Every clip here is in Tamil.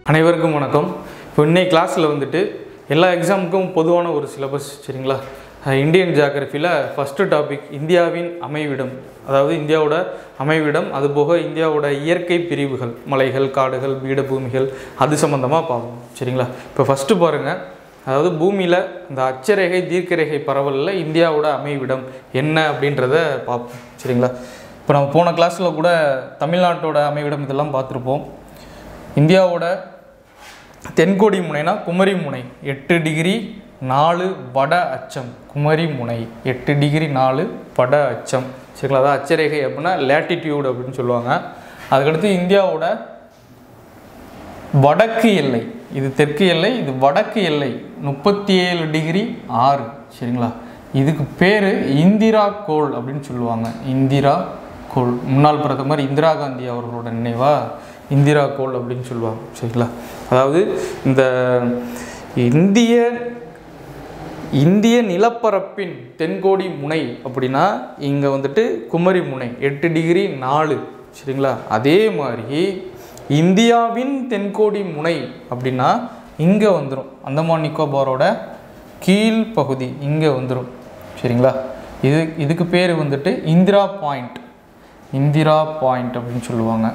அனைவருக்கும் வணக்கம். இப்போ இன்னைக்கு கிளாஸில் வந்துட்டு எல்லா எக்ஸாமுக்கும் பொதுவான ஒரு சிலபஸ் சரிங்களா. இந்தியன் ஜியாகிரஃபியில் ஃபஸ்ட்டு டாபிக் இந்தியாவின் அமைவிடம், அதாவது இந்தியாவோட அமைவிடம், அதுபோக இந்தியாவோட இயற்கை பிரிவுகள், மலைகள், காடுகள், பீடபூமிகள், அது சம்மந்தமாக பார்ப்போம் சரிங்களா. இப்போ ஃபஸ்ட்டு பாருங்கள், அதாவது பூமியில் இந்த அச்சரேகை தீர்க்கரேகை பரவலில் இந்தியாவோட அமைவிடம் என்ன அப்படின்றத பார்ப்போம் சரிங்களா. இப்போ நம்ம போன கிளாஸில் கூட தமிழ்நாட்டோட அமைவிடம் இதெல்லாம் பார்த்துருப்போம். இந்தியாவோட தென்கோடி முனைனா குமரி முனை 8 டிகிரி 4 வட அச்சம், குமரி முனை 8 டிகிரி 4 வட அச்சம் சரிங்களா. அதாவது அச்சரேகை அப்படின்னா லேட்டிடியூட் அப்படின்னு சொல்லுவாங்க. அதுக்கடுத்து இந்தியாவோட வடக்கு எல்லை, இது தெற்கு எல்லை, இது வடக்கு எல்லை 37 டிகிரி 6 சரிங்களா. இதுக்கு பேர் இந்திரா கோள் அப்படின்னு சொல்லுவாங்க. இந்திரா கோள், முன்னாள் பிரதமர் இந்திரா காந்தி அவர்களோட நினைவாக இந்திரா கோள் அப்படின்னு சொல்லுவாங்க சரிங்களா. அதாவது இந்த இந்திய நிலப்பரப்பின் தென்கோடி முனை அப்படின்னா இங்கே வந்துட்டு குமரி முனை 8 டிகிரி 4 சரிங்களா. அதே மாதிரி இந்தியாவின் தென்கோடி முனை அப்படின்னா இங்கே வந்துடும், அந்தமான் நிக்கோபாரோட கீழ்ப்பகுதி இங்கே வந்துடும் சரிங்களா. இதுக்கு பேர் வந்துட்டு இந்திரா பாயிண்ட், இந்திரா பாயிண்ட் அப்படின்னு சொல்லுவாங்க.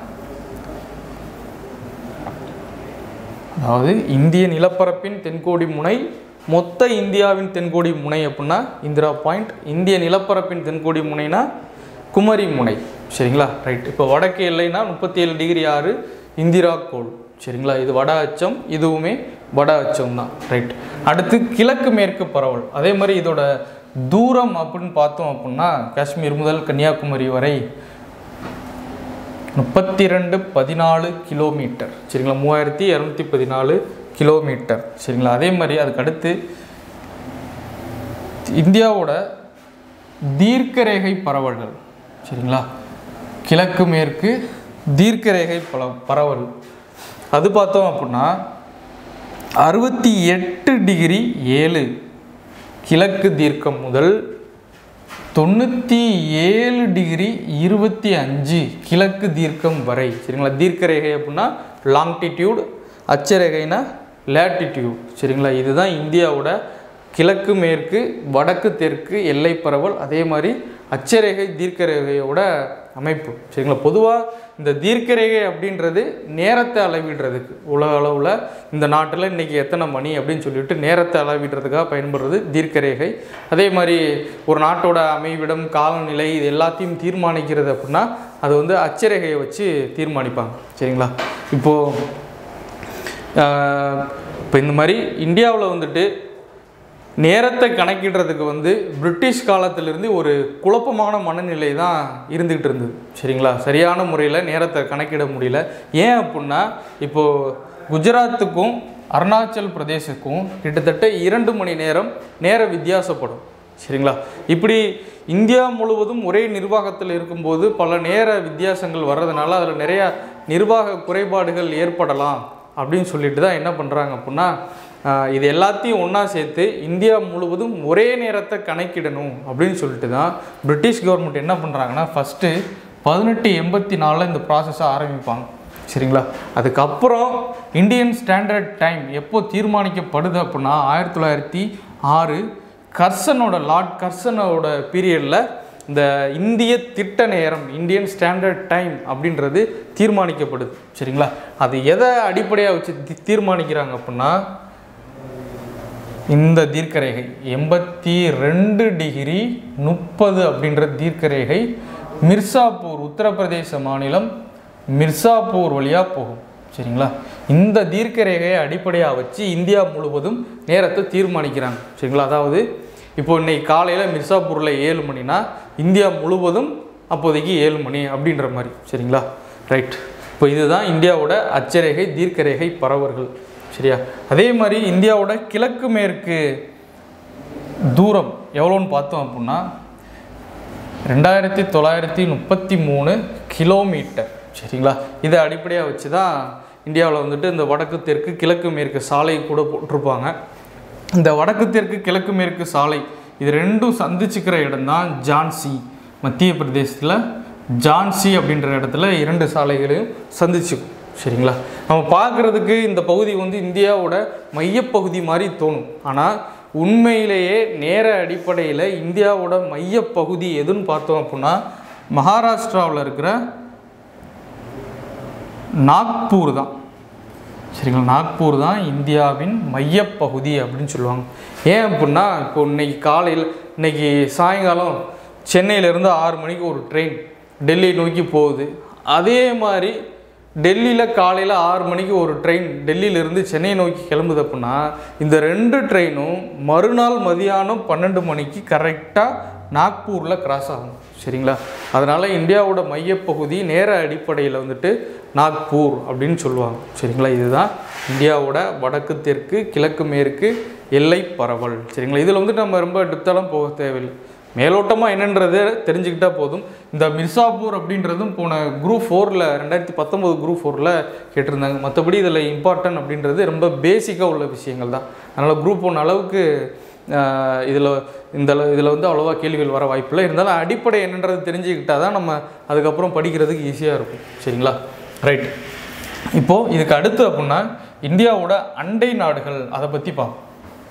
அதாவது இந்திய நிலப்பரப்பின் தென்கோடி முனை, மொத்த இந்தியாவின் தென்கோடி முனை அப்படின்னா இந்திரா பாயிண்ட், இந்திய நிலப்பரப்பின் தென்கோடி முனைனா குமரி முனை சரிங்களா. ரைட். இப்போ வடக்கு எல்லைனா 37 டிகிரி 6 இந்திரா கோள் சரிங்களா. இது வட அச்சம், இதுவுமே வட அச்சம் தான். ரைட். அடுத்து கிழக்கு மேற்கு பரவல், அதே மாதிரி இதோட தூரம் அப்படின்னு பார்த்தோம் அப்படின்னா காஷ்மீர் முதல் கன்னியாகுமரி வரை 3214 கிலோமீட்டர் சரிங்களா. 3214 கிலோமீட்டர் சரிங்களா. அதே மாதிரி அதுக்கு அடுத்து இந்தியாவோட தீர்க்கரேகை பரவல்கள் சரிங்களா. கிழக்கு மேற்கு தீர்க்கரேகை பரவல் அது பார்த்தோம் அப்படின்னா 68 டிகிரி 7 கிழக்கு தீர்க்கம் முதல் 97 டிகிரி 25 கிழக்கு தீர்க்கம் வரை சரிங்களா. தீர்க்கரேகை அப்படின்னா லாங்கிடியூட், அச்சரேகைனா லேட்டிடியூட் சரிங்களா. இதுதான் இந்தியாவோட கிழக்கு மேற்கு வடக்கு தெற்கு எல்லை பரவல், அதே மாதிரி அச்சரேகை தீர்க்கரேகையோட அமைப்பு சரிங்களா. பொதுவாக இந்த தீர்க்கரேகை அப்படின்றது நேரத்தை அளவிடுறதுக்கு, உலக அளவில் இந்த நாட்டில் இன்றைக்கி எத்தனை மணி அப்படின்னு சொல்லிட்டு நேரத்தை அளவிடுறதுக்காக பயன்படுறது தீர்க்கரேகை. அதே மாதிரி ஒரு நாட்டோட அமைவிடம், காலநிலை, இது எல்லாத்தையும் தீர்மானிக்கிறது அப்படின்னா அது வந்து அச்சரேகையை வச்சு தீர்மானிப்பாங்க சரிங்களா. இப்போது இந்த மாதிரி இந்தியாவில் வந்துட்டு நேரத்தை கணக்கிடுறதுக்கு வந்து பிரிட்டிஷ் காலத்திலிருந்து ஒரு குழப்பமான மனநிலை தான் இருந்துக்கிட்டு இருந்தது சரிங்களா. சரியான முறையில் நேரத்தை கணக்கிட முடியல. ஏன் அப்படின்னா இப்போது குஜராத்துக்கும் அருணாச்சல் பிரதேசத்துக்கும் கிட்டத்தட்ட 2 மணி நேரம் நேர வித்தியாசப்படும் சரிங்களா. இப்படி இந்தியா முழுவதும் ஒரே நிர்வாகத்தில் இருக்கும்போது பல நேர வித்தியாசங்கள் வர்றதுனால அதில் நிறையா நிர்வாக குறைபாடுகள் ஏற்படலாம் அப்படின்னு சொல்லிட்டு தான் என்ன பண்ணுறாங்க அப்படின்னா இது எல்லாத்தையும் ஒன்றா சேர்த்து இந்தியா முழுவதும் ஒரே நேரத்தை கணக்கிடணும் அப்படின்னு சொல்லிட்டு தான் பிரிட்டிஷ் கவர்மெண்ட் என்ன பண்ணுறாங்கன்னா ஃபஸ்ட்டு 1884 இந்த ப்ராசஸை ஆரம்பிப்பாங்க சரிங்களா. அதுக்கப்புறம் இந்தியன் ஸ்டாண்டர்ட் டைம் எப்போ தீர்மானிக்கப்படுது அப்படின்னா 1906 லார்ட் கர்சனோட பீரியடில் இந்த இந்திய திட்ட நேரம், இந்தியன் ஸ்டாண்டர்ட் டைம் அப்படின்றது தீர்மானிக்கப்படுது சரிங்களா. அது எதை அடிப்படையாக வச்சு தீர்மானிக்கிறாங்க அப்படின்னா இந்த தீர்க்கரேகை 82 டிகிரி 30 அப்படின்ற தீர்க்கரேகை மிர்சாப்பூர், உத்தரப்பிரதேச மாநிலம் மிர்சாப்பூர் வழியாக போகும் சரிங்களா. இந்த தீர்க்கரேகையை அடிப்படையாக வச்சு இந்தியா முழுவதும் நேரத்தை தீர்மானிக்கிறாங்க சரிங்களா. அதாவது இப்போ இன்னைக்கு காலையில் மிர்சாப்பூரில் 7 மணினா இந்தியா முழுவதும் அப்போதைக்கு 7 மணி அப்படின்ற மாதிரி சரிங்களா. ரைட். இப்போ இதுதான் இந்தியாவோட அச்சரேகை தீர்க்கரேகை பரவல்கள் சரியா. அதே மாதிரி இந்தியாவோட கிழக்கு மேற்கு தூரம் எவ்வளோன்னு பார்த்தோம் அப்படின்னா 2933 கிலோமீட்டர் சரிங்களா. இதை அடிப்படையாக வச்சு தான் இந்தியாவில் வந்துட்டு இந்த வடக்கு தெற்கு கிழக்கு மேற்கு சாலை கூட போட்டிருப்பாங்க. இந்த வடக்கு தெற்கு கிழக்கு மேற்கு சாலை இது ரெண்டும் சந்திச்சுக்கிற இடம்தான் ஜான்சி, மத்திய பிரதேசத்தில் ஜான்சி அப்படின்ற இடத்துல 2 சாலைகளையும் சந்திச்சுக்கும் சரிங்களா. நம்ம பார்க்குறதுக்கு இந்த பகுதி வந்து இந்தியாவோட மையப்பகுதி மாதிரி தோணும். ஆனால் உண்மையிலேயே நேர அடிப்படையில் இந்தியாவோட மையப்பகுதி எதுன்னு பார்த்தோம் அப்படின்னா மகாராஷ்டிராவில் இருக்கிற நாக்பூர் தான். சரிங்களா, நாக்பூர் தான் இந்தியாவின் மையப்பகுதி அப்படின்னு சொல்லுவாங்க. ஏன் அப்படின்னா இப்போ இன்னைக்கு சாயங்காலம் சென்னையிலேருந்து 6 மணிக்கு ஒரு ட்ரெயின் டெல்லி நோக்கி போகுது. அதே மாதிரி டெல்லியில் காலையில் 6 மணிக்கு ஒரு ட்ரெயின் டெல்லியிலேருந்து சென்னை நோக்கி கிளம்புது அப்படின்னா இந்த 2 ட்ரெயினும் மறுநாள் மதியானம் 12 மணிக்கு கரெக்டாக நாக்பூரில் கிராஸ் ஆகும். சரிங்களா, அதனால் இந்தியாவோட மையப்பகுதி நேர அடிப்படையில் வந்துட்டு நாக்பூர் அப்படின்னு சொல்லுவாங்க. சரிங்களா, இதுதான் இந்தியாவோட வடக்கு தெற்கு கிழக்கு மேற்கு எல்லை பரவல். சரிங்களா, இதில் வந்துட்டு நம்ம ரொம்ப டெப்த்தாலாம் போக தேவையில்லை, மேலோட்டமாக என்னன்றதை தெரிஞ்சுக்கிட்டால் போதும். இந்த மிர்சாப்பூர் அப்படின்றதும் போன குரூப் 4ல் 2019 குரூப் 4ல் கேட்டிருந்தாங்க. மற்றபடி இதில் இம்பார்ட்டன்ட் அப்படின்றது ரொம்ப பேசிக்காக உள்ள விஷயங்கள் தான். அதனால் குரூப் 1 அளவுக்கு இதில் வந்து அவ்வளோவா கேள்விகள் வர வாய்ப்பில்லை. இருந்தாலும் அடிப்படை என்னன்றது தெரிஞ்சுக்கிட்டால் தான் நம்ம அதுக்கப்புறம் படிக்கிறதுக்கு ஈஸியாக இருக்கும். சரிங்களா, ரைட். இப்போது இதுக்கு அடுத்து அப்படின்னா இந்தியாவோட அண்டை நாடுகள் அதை பற்றி பார்ப்போம்.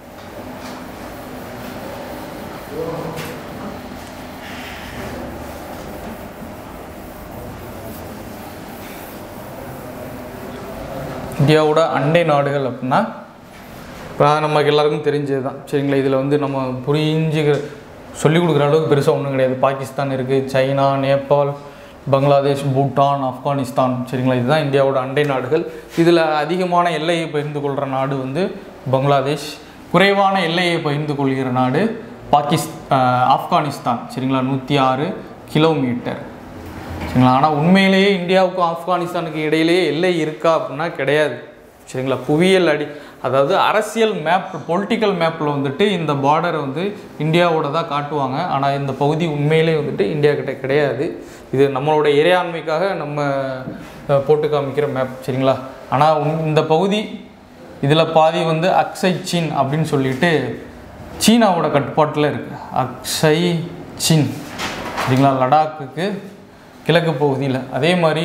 இந்தியாவோட அண்டை நாடுகள் அப்படின்னா நமக்கு எல்லாருக்கும் தெரிஞ்சது தான். சரிங்களா, இதில் வந்து நம்ம சொல்லிக் கொடுக்குற அளவுக்கு பெருசாக ஒன்றும் கிடையாது. பாகிஸ்தான் இருக்குது, சைனா, நேபாள், பங்களாதேஷ், பூட்டான், ஆப்கானிஸ்தான். சரிங்களா, இதுதான் இந்தியாவோட அண்டை நாடுகள். இதில் அதிகமான எல்லையை பகிர்ந்து கொள்கிற நாடு வந்து பங்களாதேஷ், குறைவான எல்லையை பகிர்ந்து கொள்கிற நாடு ஆப்கானிஸ்தான். சரிங்களா, 106 கிலோமீட்டர். சரிங்களா, ஆனால் உண்மையிலேயே இந்தியாவுக்கும் ஆப்கானிஸ்தானுக்கு இடையிலேயே எல்லை இருக்கா அப்படின்னா கிடையாது. சரிங்களா, புவியியல் அதாவது அரசியல் மேப், பொலிட்டிக்கல் மேப்பில் வந்துட்டு இந்த பார்டரை வந்து இந்தியாவோட தான் காட்டுவாங்க. ஆனால் இந்த பகுதி உண்மையிலே வந்துட்டு இந்தியா கிட்ட கிடையாது. இது நம்மளோட இறையாண்மைக்காக நம்ம போட்டு காமிக்கிற மேப். சரிங்களா, ஆனால் இந்த பகுதி இதில் பாதி வந்து அக்ஸை சீன் அப்படின்னு சொல்லிட்டு சீனாவோட கட்டுப்பாட்டில் இருக்குது. அக்ஸை சீன். சரிங்களா, லடாக்குக்கு கிழக்கு பகுதியில். அதே மாதிரி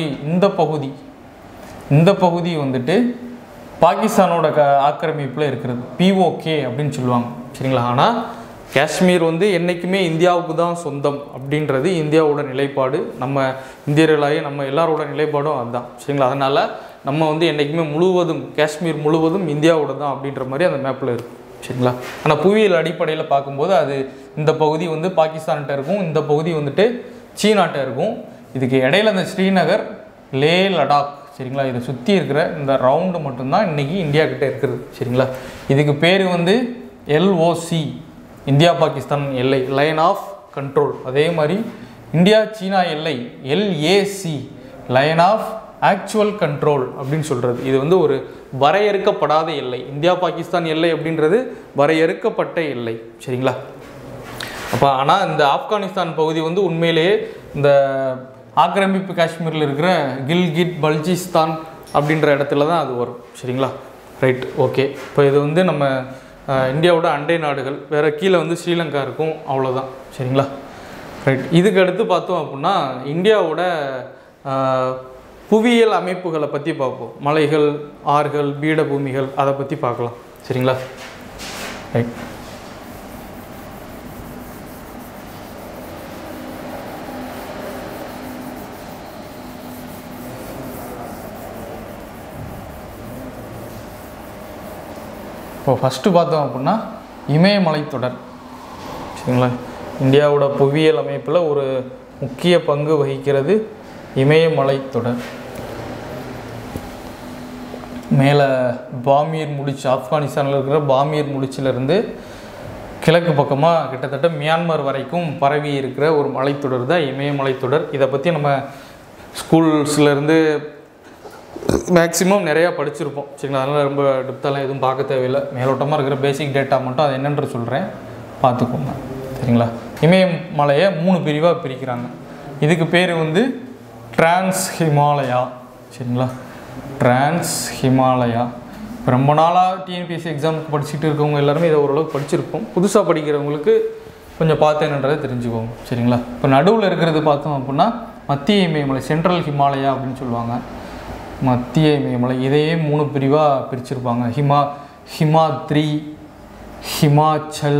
இந்த பகுதி வந்துட்டு பாகிஸ்தானோட ஆக்கிரமிப்பில் இருக்கிறது, POK அப்படின்னு சொல்லுவாங்க. சரிங்களா, ஆனால் காஷ்மீர் வந்து என்றைக்குமே இந்தியாவுக்கு தான் சொந்தம் அப்படின்றது இந்தியாவோட நிலைப்பாடு. நம்ம இந்தியர்களாகி நம்ம எல்லாரோட நிலைப்பாடும் அதுதான். சரிங்களா, அதனால் நம்ம வந்து என்றைக்குமே காஷ்மீர் முழுவதும் இந்தியாவோட தான் அப்படின்ற மாதிரி அந்த மேப்பில் இருக்கும். சரிங்களா, ஆனால் புவியியல் அடிப்படையில் பார்க்கும்போது அது இந்த பகுதி வந்து பாகிஸ்தான்கிட்ட இருக்கும், இந்த பகுதி வந்துட்டு சீனாட்ட இருக்கும். இதுக்கு இடையில இந்த ஸ்ரீநகர், லே, லடாக். சரிங்களா, இதை சுற்றி இருக்கிற இந்த ரவுண்டு மட்டும்தான் இன்றைக்கி இந்தியா கிட்டே இருக்கிறது. சரிங்களா, இதுக்கு பேர் வந்து LOC, இந்தியா பாகிஸ்தான் எல்லை, லைன் ஆஃப் கண்ட்ரோல். அதே மாதிரி இந்தியா சீனா எல்லை LAC, line of actual control அப்படின்னு சொல்கிறது. இது வந்து ஒரு வரையறுக்கப்படாத எல்லை. இந்தியா பாகிஸ்தான் எல்லை அப்படின்றது வரையறுக்கப்பட்ட எல்லை. சரிங்களா, அப்போ ஆனால் இந்த ஆப்கானிஸ்தான் பகுதி வந்து உண்மையிலேயே இந்த ஆக்கிரமிப்பு காஷ்மீரில் இருக்கிற கில்கிட் பல்ஜிஸ்தான் அப்படின்ற இடத்துல தான் அது வரும். சரிங்களா, ரைட், ஓகே. இப்போ இது வந்து நம்ம இந்தியாவோட அண்டை நாடுகள். வேறு கீழே வந்து ஸ்ரீலங்கா இருக்கும், அவ்வளோதான். சரிங்களா, ரைட். இதுக்கு அடுத்து பார்த்தோம் அப்படின்னா இந்தியாவோட புவியியல் அமைப்புகளை பற்றி பார்ப்போம். மலைகள், ஆறுகள், பீடபூமிகள், அதை பற்றி பார்க்கலாம். சரிங்களா, ரைட். இப்போ ஃபஸ்ட்டு பார்த்தோம் அப்படின்னா இமயமலைத்தொடர். சரிங்களா, இந்தியாவோட புவியியல் அமைப்பில் ஒரு முக்கிய பங்கு வகிக்கிறது இமயமலைத்தொடர். மேலே பாமீர் முடிச்சு, ஆப்கானிஸ்தானில் இருக்கிற பாமீர் முடிச்சிலிருந்து கிழக்கு பக்கமாக கிட்டத்தட்ட மியான்மர் வரைக்கும் பரவி இருக்கிற ஒரு மலைத்தொடர் தான் இமயமலைத்தொடர். இதை பற்றி நம்ம ஸ்கூல்ஸ்லேருந்து மேக்ஸிமம் நிறையா படிச்சிருப்போம். சரிங்களா, அதனால் ரொம்ப டெப்த்தாலாம் எதுவும் பார்க்க தேவையில்லை. மேலோட்டமாக இருக்கிற பேசிக் டேட்டா மட்டும் அது என்னென்று சொல்கிறேன், பார்த்துக்கோங்க. சரிங்களா, இமயமலையை 3 பிரிவாக பிரிக்கிறாங்க. இதுக்கு பேர் வந்து டிரான்ஸ் ஹிமாலயா. சரிங்களா, டிரான்ஸ் ஹிமாலயா. ரொம்ப நாளாக TNPSC எக்ஸாமுக்கு படிச்சுட்டு இருக்கவங்க எல்லாருமே இதை ஓரளவுக்கு படிச்சிருப்போம். புதுசாக படிக்கிறவங்களுக்கு கொஞ்சம் பார்த்து என்னன்றதை தெரிஞ்சுக்கோங்க. சரிங்களா, இப்போ நடுவில் இருக்கிறது பார்த்தோம் அப்படின்னா மத்திய இமயமலை, சென்ட்ரல் ஹிமாலயா அப்படின்னு சொல்லுவாங்க. மத்திய இமயமலை. இதையே 3 பிரிவாக பிரிச்சிருப்பாங்க. ஹிமாத்ரி, ஹிமாச்சல்,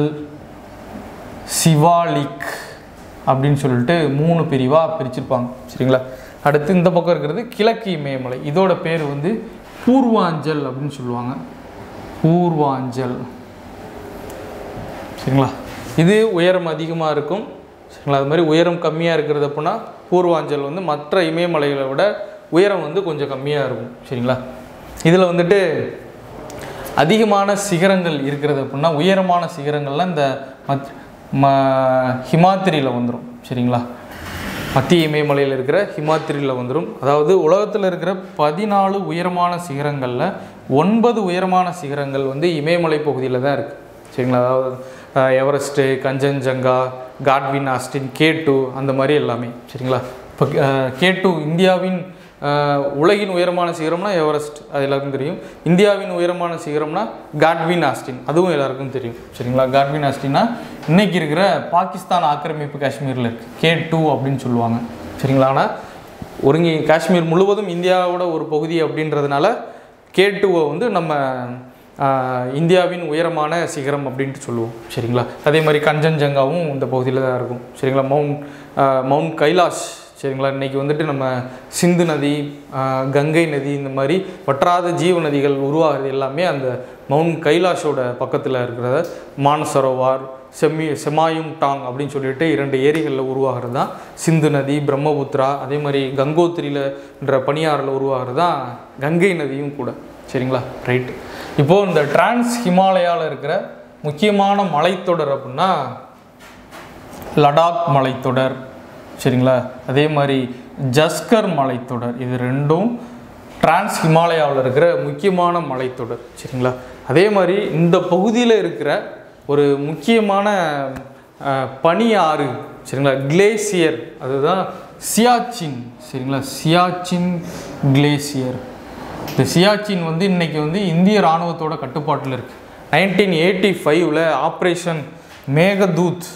சிவாலிக் அப்படின்னு சொல்லிட்டு 3 பிரிவாக பிரிச்சிருப்பாங்க. சரிங்களா? அடுத்து இந்த பக்கம் இருக்கிறது கிழக்கு இமயமலை. இதோட பேர் வந்து பூர்வாஞ்சல் அப்படின்னு சொல்லுவாங்க. பூர்வாஞ்சல். சரிங்களா? இது உயரம் அதிகமாக இருக்கும். சரிங்களா? அது மாதிரி உயரம் கம்மியாக இருக்கிறது அப்படின்னா பூர்வாஞ்சல் வந்து மற்ற இமயமலைகளை விட உயரம் வந்து கொஞ்சம் கம்மியாக இருக்கும். சரிங்களா? இதில் வந்துட்டு அதிகமான சிகரங்கள் இருக்கிறது அப்படின்னா உயரமான சிகரங்கள்லாம் இந்த ஹிமாத்திரியில் வந்துடும். சரிங்களா? மத்திய இமயமலையில் இருக்கிற ஹிமாத்திரியில் வந்துடும். அதாவது உலகத்தில் இருக்கிற 14 உயரமான சிகரங்களில் 9 உயரமான சிகரங்கள் வந்து இமயமலை பகுதியில் தான் இருக்குது. சரிங்களா? அதாவது Everest, Kangchenjunga, Godwin Austin, K2 அந்த மாதிரி எல்லாமே. சரிங்களா? இப்போ K2 இந்தியாவின் உலகின் உயரமான சிகரம்னா எவரெஸ்ட், அது எல்லாருக்கும் தெரியும். இந்தியாவின் உயரமான சிகரம்னா காட்வின் ஆஸ்டின், அதுவும் எல்லாருக்கும் தெரியும். சரிங்களா? காட்வின் ஆஸ்டின்னா இன்றைக்கி இருக்கிற பாகிஸ்தான் ஆக்கிரமிப்பு காஷ்மீரில் இருக்குது. K2 அப்படின்னு சொல்லுவாங்க. சரிங்களா? ஆனால் காஷ்மீர் முழுவதும் இந்தியாவோட ஒரு பகுதி அப்படின்றதுனால K2வை வந்து நம்ம இந்தியாவின் உயரமான சிகரம் அப்படின்ட்டு சொல்லுவோம். சரிங்களா? அதே மாதிரி கஞ்சன்ஜங்காவும் இந்த பகுதியில் தான் இருக்கும். சரிங்களா? மவுண்ட் கைலாஷ். சரிங்களா? இன்றைக்கி வந்துட்டு நம்ம சிந்து நதி, கங்கை நதி, இந்த மாதிரி வற்றாத ஜீவ நதிகள் உருவாகிறது எல்லாமே அந்த மவுண்ட் கைலாஷோட பக்கத்தில் இருக்கிற மானசரோவார், செமாயும் டாங் அப்படின்னு சொல்லிட்டு 2 ஏரிகளில் உருவாகிறது தான் சிந்து நதி, பிரம்மபுத்திரா. அதே மாதிரி கங்கோத்திரியில்ன்ற பனியாறில் உருவாகிறது தான் கங்கை நதியும் கூட. சரிங்களா? ரைட்டு. இப்போது இந்த டிரான்ஸ் ஹிமாலயாவில் இருக்கிற முக்கியமான மலைத்தொடர் அப்படின்னா லடாக் மலைத்தொடர். சரிங்களா? அதே மாதிரி ஜஸ்கர் மலைத்தொடர். இது 2ம் டிரான்ஸ் ஹிமாலயாவில் இருக்கிற முக்கியமான மலைத்தொடர். சரிங்களா? அதே மாதிரி இந்த பகுதியில் இருக்கிற ஒரு முக்கியமான பனி ஆறு. சரிங்களா? கிளேசியர், அதுதான் சியாச்சின். சரிங்களா? சியாச்சின் கிளேசியர். இந்த சியாச்சின் வந்து இன்றைக்கி வந்து இந்திய இராணுவத்தோட கட்டுப்பாட்டில் இருக்குது. 1985 ஆப்ரேஷன் மேகதூத்,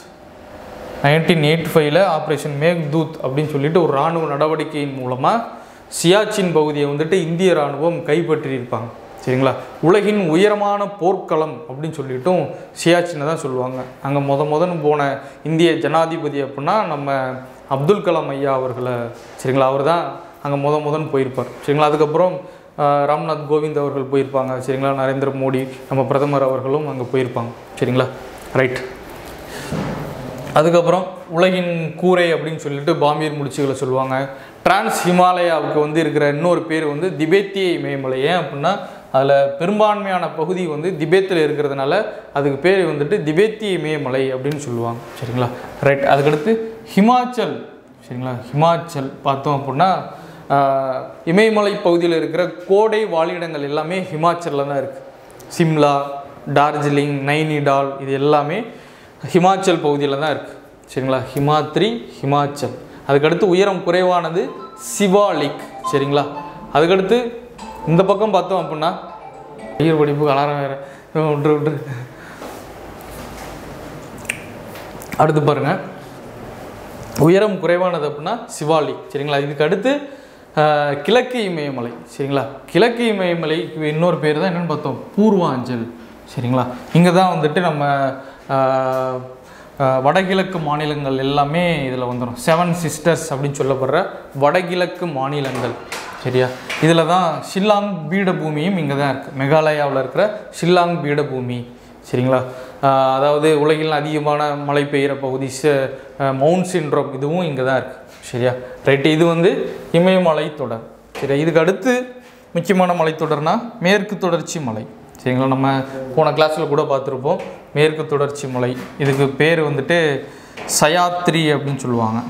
1985 ஆப்ரேஷன் மேகதூத் அப்படின்னு சொல்லிட்டு ஒரு இராணுவ நடவடிக்கையின் மூலமாக சியாச்சின் பகுதியை வந்துட்டு இந்திய இராணுவம் கைப்பற்றியிருப்பாங்க. சரிங்களா? உலகின் உயரமான போர்க்களம் அப்படின்னு சொல்லிட்டும் சியாச்சினை தான் சொல்லுவாங்க. அங்கே முதன்னு போன இந்திய ஜனாதிபதி அப்படின்னா நம்ம அப்துல் கலாம் ஐயா அவர்களை. சரிங்களா? அவர் தான் அங்கே முதன்னு போயிருப்பார். சரிங்களா? அதுக்கப்புறம் ராம்நாத் கோவிந்த் அவர்கள் போயிருப்பாங்க. சரிங்களா? நரேந்திர மோடி நம்ம பிரதமர் அவர்களும் அங்கே போயிருப்பாங்க. சரிங்களா? ரைட். அதுக்கப்புறம் உலகின் கூரை அப்படின்னு சொல்லிட்டு பாம்பீர் முடிச்சுகளை சொல்லுவாங்க. டிரான்ஸ் ஹிமாலயாவுக்கு வந்து இருக்கிற இன்னொரு பேர் வந்து திபெத்திய இமயமலை. ஏன் அப்படின்னா அதில் பெரும்பான்மையான பகுதி வந்து திபெத்தில் இருக்கிறதுனால அதுக்கு பேர் வந்துட்டு திபெத்திய இமயமலை அப்படின்னு சொல்லுவாங்க. சரிங்களா? ரைட். அதுக்கடுத்து ஹிமாச்சல். சரிங்களா? ஹிமாச்சல் பார்த்தோம் அப்படின்னா இமயமலை பகுதியில் இருக்கிற கோடை வாழிடங்கள் எல்லாமே ஹிமாச்சலில் தான் இருக்குது. சிம்லா, டார்ஜிலிங், நைனிடால் இது எல்லாமே ஹிமாச்சல் பகுதியில் தான் இருக்குது. சரிங்களா? ஹிமாத்ரி, ஹிமாச்சல். அதுக்கடுத்து உயரம் குறைவானது சிவாலிக். சரிங்களா? அதுக்கடுத்து இந்த பக்கம் பார்த்தோம் அப்படின்னா உயிர் படிப்பு கலாரம் வேறு விட்டு அடுத்து பாருங்கள், உயரம் குறைவானது அப்படின்னா சிவாலிக். சரிங்களா? இதுக்கு அடுத்து கிழக்கு இமயமலை. சரிங்களா? கிழக்கு இமயமலைக்கு இன்னொரு பேர் தான் என்னென்னு பார்த்தோம், பூர்வாஞ்சல். சரிங்களா? இங்கே தான் வந்துட்டு நம்ம வடகிழக்கு மாநிலங்கள் எல்லாமே இதில் வந்துடும். 7 சிஸ்டர்ஸ் அப்படின்னு சொல்லப்படுற வடகிழக்கு மாநிலங்கள். சரியா? இதில் தான் ஷில்லாங் பீடபூமியும் இங்கே தான் இருக்குது. மேகாலயாவில் இருக்கிற ஷில்லாங் பீடபூமி. சரிங்களா? அதாவது உலகில் அதிகமான மழை பெய்கிற பகுதி மவுண்ட் சிண்ட்ரோம், இதுவும் இங்கே தான் இருக்குது. சரியா? ரைட்டு. இது வந்து இமயமலை தொடர். சரியா? இதுக்கு அடுத்து முக்கியமான மலைத்தொடர்னா மேற்கு தொடர்ச்சி மலை. சரிங்களா? நம்ம போன கிளாஸில் கூட பார்த்துருப்போம் மேற்கு தொடர்ச்சி மலை. இதுக்கு பேர் வந்துட்டு சயாத்ரி அப்படின்னு சொல்லுவாங்க.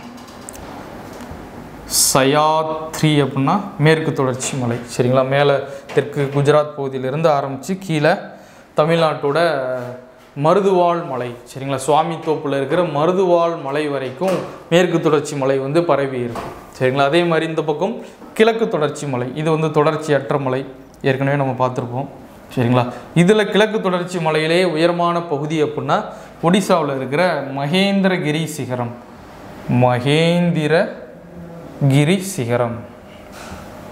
சயாத்ரி அப்படின்னா மேற்கு தொடர்ச்சி மலை. சரிங்களா? மேலே தெற்கு குஜராத் பகுதியிலிருந்து ஆரம்பித்து கீழே தமிழ்நாட்டோட மருதுவாள் மலை. சரிங்களா? சுவாமி தோப்பில் இருக்கிற மருதுவாள் மலை வரைக்கும் மேற்கு தொடர்ச்சி மலை வந்து பரவி இருக்கும். சரிங்களா? அதே மாதிரி இந்த பக்கம் கிழக்கு தொடர்ச்சி மலை. இது வந்து தொடர்ச்சியற்ற மலை, ஏற்கனவே நம்ம பார்த்துருப்போம். சரிங்களா? இதில் கிழக்கு தொடர்ச்சி மலையிலே உயரமான பகுதி அப்படின்னா ஒடிசாவில் இருக்கிற மகேந்திரகிரி சிகரம். மகேந்திரகிரி சிகரம்.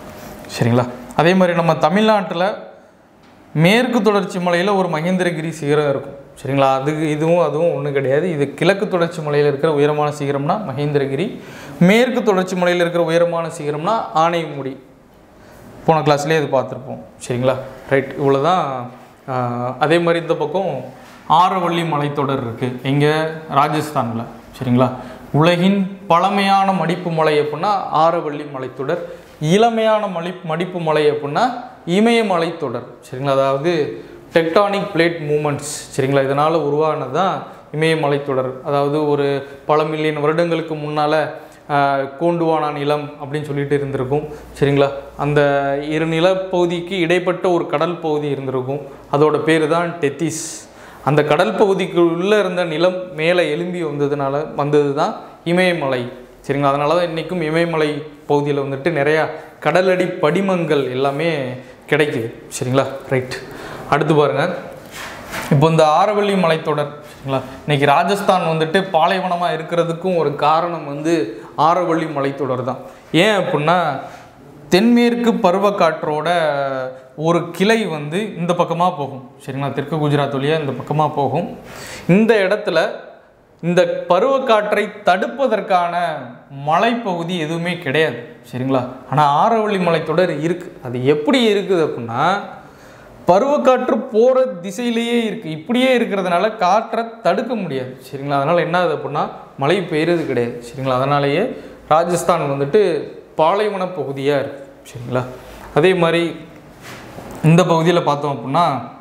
சரிங்களா. அதே மாதிரி நம்ம தமிழ்நாட்டில் மேற்கு தொடர்ச்சி மலையில் ஒரு மகேந்திரகிரி சிகரம் இருக்கும். சரிங்களா. அதுவும் ஒன்றும் கிடையாது. இது கிழக்கு தொடர்ச்சி மலையில் இருக்கிற உயரமான சிகரம்னா மகேந்திரகிரி, மேற்கு தொடர்ச்சி மலையில் இருக்கிற உயரமான சிகரம்னா ஆனைமுடி. போன கிளாஸ்லேயே இது பார்த்துருப்போம். சரிங்களா. ரைட், இவ்வளோ தான். அதே மாதிரி இந்த பக்கம் ஆரவள்ளி மலைத்தொடர் இருக்குது. எங்கே? ராஜஸ்தானில். சரிங்களா. உலகின் பழமையான மடிப்பு மலை அப்படின்னா ஆரவள்ளி மலைத்தொடர், இளமையான மடிப்பு மலை அப்படின்னா இமயமலைத்தொடர். சரிங்களா. அதாவது டெக்டானிக் பிளேட் மூமெண்ட்ஸ். சரிங்களா. இதனால் உருவானது தான் இமயமலைத்தொடர். அதாவது ஒரு பல மில்லியன் வருடங்களுக்கு முன்னால் கோண்டுவானா நிலம் அப்படின்னு சொல்லிட்டு இருந்திருக்கும். சரிங்களா. அந்த இரு நிலப்பகுதிக்கு இடைப்பட்ட ஒரு கடல் பகுதி இருந்திருக்கும். அதோட பேர் தான் டெத்திஸ். அந்த கடல் பகுதிக்கு உள்ளே இருந்த நிலம் மேலே எழும்பி வந்தது தான் இமயமலை. சரிங்களா. அதனால தான் இன்றைக்கும் இமயமலை பகுதியில் வந்துட்டு நிறையா கடலடி படிமங்கள் எல்லாமே கிடைக்குது. சரிங்களா. ரைட், அடுத்து பாருங்கள். இப்போ இந்த ஆரவள்ளி மலைத்தொடர். சரிங்களா. இன்றைக்கி ராஜஸ்தான் வந்துட்டு பாலைவனமாக இருக்கிறதுக்கும் ஒரு காரணம் வந்து ஆரவள்ளி மலைத்தொடர் தான். ஏன் அப்படின்னா தென்மேற்கு பருவக்காற்றோட ஒரு கிளை வந்து இந்த பக்கமாக போகும். சரிங்களா. தெற்கு குஜராத் வழியாக இந்த பக்கமாக போகும். இந்த இடத்துல இந்த பருவக்காற்றை தடுப்பதற்கான மலைப்பகுதி எதுவுமே கிடையாது. சரிங்களா. ஆனால் ஆரவள்ளி மலைத்தொடர் இருக்குது. அது எப்படி இருக்குது அப்படின்னா பருவக்காற்று போகிற திசையிலேயே இருக்குது. இப்படியே இருக்கிறதுனால காற்றை தடுக்க முடியாது. சரிங்களா. அதனால் என்ன ஆகுது அப்படின்னா மழை பெய்கிறது கிடையாது. சரிங்களா. அதனாலேயே ராஜஸ்தான் வந்துட்டு பாலைவன பகுதியாக இருக்குது. சரிங்களா. அதே மாதிரி இந்த பகுதியில் பார்த்தோம் அப்படின்னா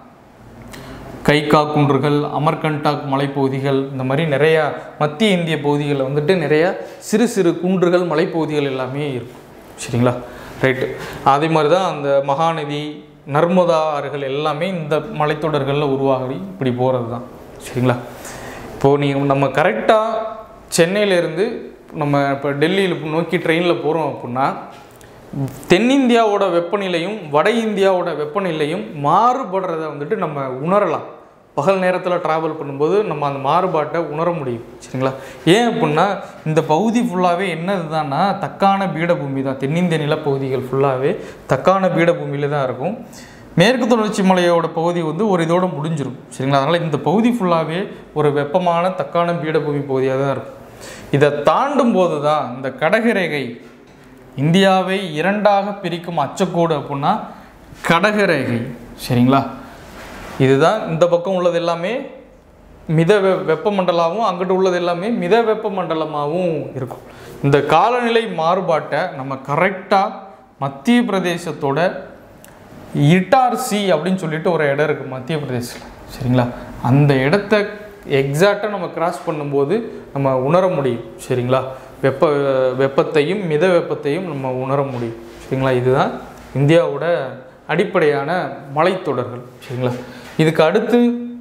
கைகா குன்றுகள், அமர்கண்டாக் மலைப்பகுதிகள், இந்த மாதிரி நிறையா மத்திய இந்திய பகுதிகளில் வந்துட்டு நிறையா சிறு சிறு குன்றுகள் மலைப்பகுதிகள் எல்லாமே இருக்கும். சரிங்களா. ரைட்டு, அதே மாதிரி தான் அந்த மகாநதி, நர்மதா ஆறுகள் எல்லாமே இந்த மலைத்தொடர்களில் உருவாகி இப்படி போகிறது தான். சரிங்களா. இப்போது நம்ம கரெக்டாக சென்னையிலேருந்து நம்ம இப்போ டெல்லியில் நோக்கி ட்ரெயினில் போகிறோம் அப்படின்னா தென்னிந்தியாவோட வெப்பநிலையும் வட இந்தியாவோட வெப்பநிலையும் மாறுபடுறத வந்துட்டு நம்ம உணரலாம். பகல் நேரத்தில் ட்ராவல் பண்ணும்போது நம்ம அந்த மாறுபாட்டை உணர முடியும். சரிங்களா. ஏன் அப்படின்னா இந்த பகுதி ஃபுல்லாகவே என்னதுதான்னா தக்கான பீடபூமி தான். தென்னிந்திய நிலப்பகுதிகள் ஃபுல்லாகவே தக்கான பீடபூமியில் தான் இருக்கும். மேற்கு தொடர்ச்சி மலையோட பகுதி வந்து ஒரு இதோடு முடிஞ்சிடும். சரிங்களா. அதனால் இந்த பகுதி ஃபுல்லாகவே ஒரு வெப்பமான தக்கான பீடபூமி பகுதியாக தான் இருக்கும். இதை தாண்டும் போது தான் இந்த கடகரேகை இந்தியாவை இரண்டாக பிரிக்கும் அச்சக்கோடு அப்படின்னா கடகரேகை. சரிங்களா. இதுதான் இந்த பக்கம் உள்ளது எல்லாமே மித வெப்பமண்டலமாகவும் அங்கிட்டு உள்ளது எல்லாமே மித வெப்பமண்டலமாகவும் இருக்கும். இந்த காலநிலை மாறுபாட்டை நம்ம கரெக்டாக மத்திய பிரதேசத்தோட இட்டார்சி அப்படின்னு சொல்லிட்டு ஒரு இடம் இருக்குது மத்திய பிரதேசத்தில். சரிங்களா. அந்த இடத்த எக்ஸாக்டாக நம்ம கிராஸ் பண்ணும்போது நம்ம உணர முடியும். சரிங்களா. வெப்பத்தையும் மித வெப்பத்தையும் நம்ம உணர முடியும். சரிங்களா. இதுதான் இந்தியாவோட அடிப்படையான மலைத்தொடர்கள். சரிங்களா. இதுக்கு அடுத்து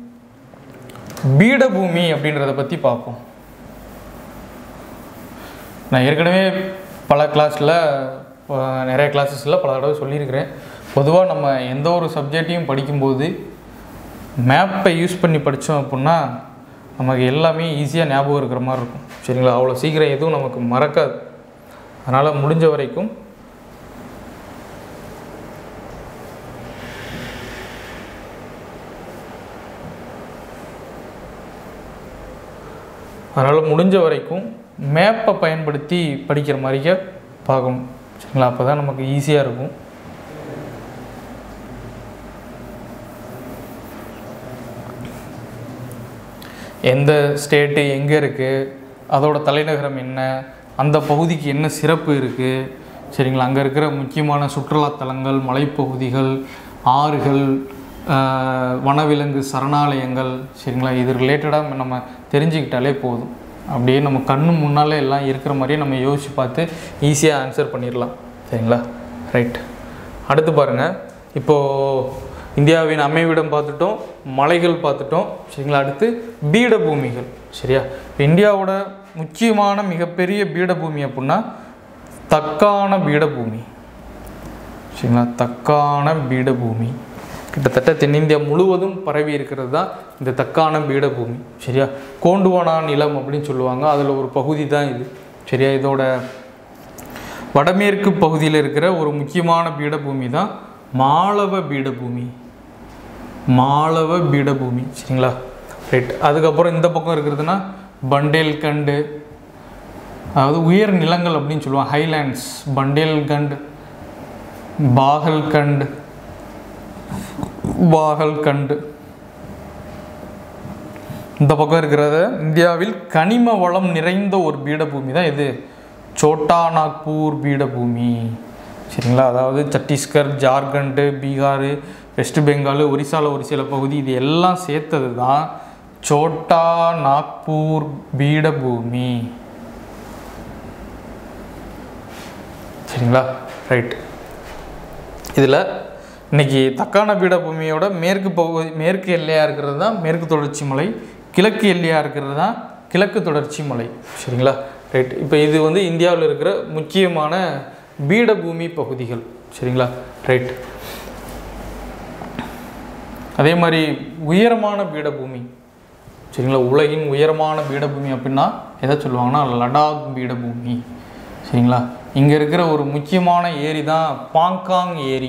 பீடபூமி அப்படின்றத பற்றி பார்ப்போம். நான் ஏற்கனவே பல கிளாஸில் நிறைய கிளாஸஸில் பல தடவை சொல்லியிருக்கிறேன். பொதுவாக நம்ம எந்த ஒரு சப்ஜெக்டையும் படிக்கும்போது மேப்பை யூஸ் பண்ணி படித்தோம் அப்படின்னா நமக்கு எல்லாமே ஈஸியாக ஞாபகம் இருக்கிற மாதிரி இருக்கும். சரிங்களா. அவ்வளோ சீக்கிரம் எதுவும் நமக்கு மறக்காது. அதனால் முடிஞ்ச வரைக்கும் மேப்பை பயன்படுத்தி படிக்கிற மாதிரியே பார்க்கணும். சரிங்களா. அப்போ தான் நமக்கு ஈஸியாக இருக்கும். எந்த ஸ்டேட்டு எங்கே இருக்குது, அதோட தலைநகரம் என்ன, அந்த பகுதிக்கு என்ன சிறப்பு இருக்குது. சரிங்களா. அங்கே இருக்கிற முக்கியமான சுற்றுலாத்தலங்கள், மலைப்பகுதிகள், ஆறுகள், வனவிலங்கு சரணாலயங்கள். சரிங்களா. இது ரிலேட்டடாக நம்ம தெரிஞ்சுக்கிட்டாலே போதும். அப்படியே நம்ம கண்ணு முன்னாலே எல்லாம் இருக்கிற மாதிரியே நம்ம யோசித்து பார்த்து ஈஸியாக ஆன்சர் பண்ணிடலாம். சரிங்களா. ரைட், அடுத்து பாருங்கள். இப்போது இந்தியாவின் அமைவிடம் பார்த்துட்டோம், மலைகள் பார்த்துட்டோம். சரிங்களா. அடுத்து பீடபூமிகள். சரியா. இப்போ இந்தியாவோட முக்கியமான மிகப்பெரிய பீடபூமி அப்படின்னா தக்கான பீடபூமி. சரிங்களா. தக்கான பீடபூமி கிட்டத்தட்ட தென்னிந்தியா முழுவதும் பரவி இருக்கிறது தான் இந்த தக்கான பீடபூமி. சரியா. கோண்டுவானா நிலம் அப்படின்னு சொல்லுவாங்க. அதில் ஒரு பகுதி தான் இது. சரியா. இதோட வடமேற்கு பகுதியில் இருக்கிற ஒரு முக்கியமான பீடபூமி தான் மாளவ பீடபூமி. மாளவ பீடபூமி சரிங்களா. ரைட். அதுக்கப்புறம் இந்த பக்கம் இருக்கிறதுனா பண்டேல்கண்டு, அதாவது உயர் நிலங்கள் அப்படின்னு சொல்லுவாங்க, ஹைலேண்ட்ஸ். பண்டேல்கண்ட், பாகல்கண்ட், பாகல்கண்டு. இந்த பக்கம் இருக்கிறத இந்தியாவில் கனிம வளம் நிறைந்த ஒரு பீடபூமி தான் இது சோட்டா நாக்பூர் பீடபூமி சரிங்களா. அதாவது சத்தீஸ்கர், ஜார்க்கண்டு, பீகார், வெஸ்ட் பெங்கால், ஒரிசாவில் ஒரு சில பகுதி, இது எல்லாம் சேர்த்தது தான் சோட்டா நாக்பூர் பீடபூமி சரிங்களா. ரைட். இதில் இன்றைக்கி தக்கான பீடபூமியோட மேற்கு எல்லையாக இருக்கிறது தான் மேற்கு தொடர்ச்சி மலை, கிழக்கு எல்லையாக இருக்கிறது தான் கிழக்கு தொடர்ச்சி மலை சரிங்களா. ரைட். இப்போ இது வந்து இந்தியாவில் இருக்கிற முக்கியமான பீடபூமி பகுதிகள் சரிங்களா. ரைட். அதே மாதிரி உயரமான பீடபூமி சரிங்களா. உலகின் உயரமான பீடபூமி அப்படின்னா எதை சொல்லுவாங்கன்னா லடாக் பீடபூமி சரிங்களா. இங்கே இருக்கிற ஒரு முக்கியமான ஏரி தான் பாங்காங் ஏரி.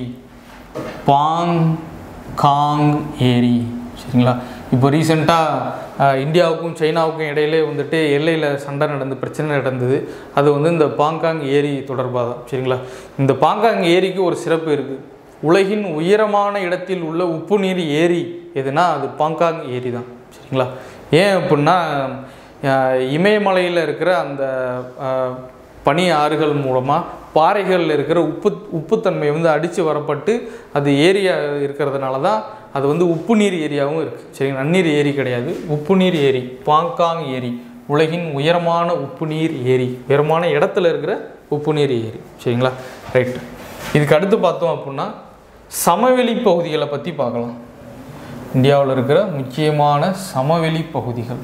பாங்காங் ஏரி சரிங்களா. இப்போ ரீசெண்டாக இந்தியாவுக்கும் சைனாவுக்கும் இடையிலே வந்துட்டு எல்லையில் சண்டை பிரச்சனை நடந்தது. அது வந்து இந்த பாங்காங் ஏரி தொடர்பாக தான் சரிங்களா. இந்த பாங்காங் ஏரிக்கு ஒரு சிறப்பு இருக்குது. உலகின் உயரமான இடத்தில் உள்ள உப்பு நீர் ஏரி எதுனா அது பாங்காங் ஏரி தான் சரிங்களா. ஏன் அப்படின்னா இமயமலையில் இருக்கிற அந்த பனி ஆறுகள் மூலமாக பாறைகளில் இருக்கிற உப்புத்தன்மை வந்து அடித்து வரப்பட்டு அது ஏரியா இருக்கிறதுனால தான் அது வந்து உப்பு நீர் ஏரியாவும் இருக்குது சரிங்களா. நன்னீர் ஏரி கிடையாது, உப்பு நீர் ஏரி. பாங்காங் ஏரி உலகின் உயரமான உப்பு நீர் ஏரி, உயரமான இடத்துல இருக்கிற உப்பு நீர் ஏரி சரிங்களா. ரைட். இதுக்கு அடுத்து பார்த்தோம் அப்படின்னா சமவெளி பகுதிகளை பற்றி பார்க்கலாம். இந்தியாவில் இருக்கிற முக்கியமான சமவெளி பகுதிகள்.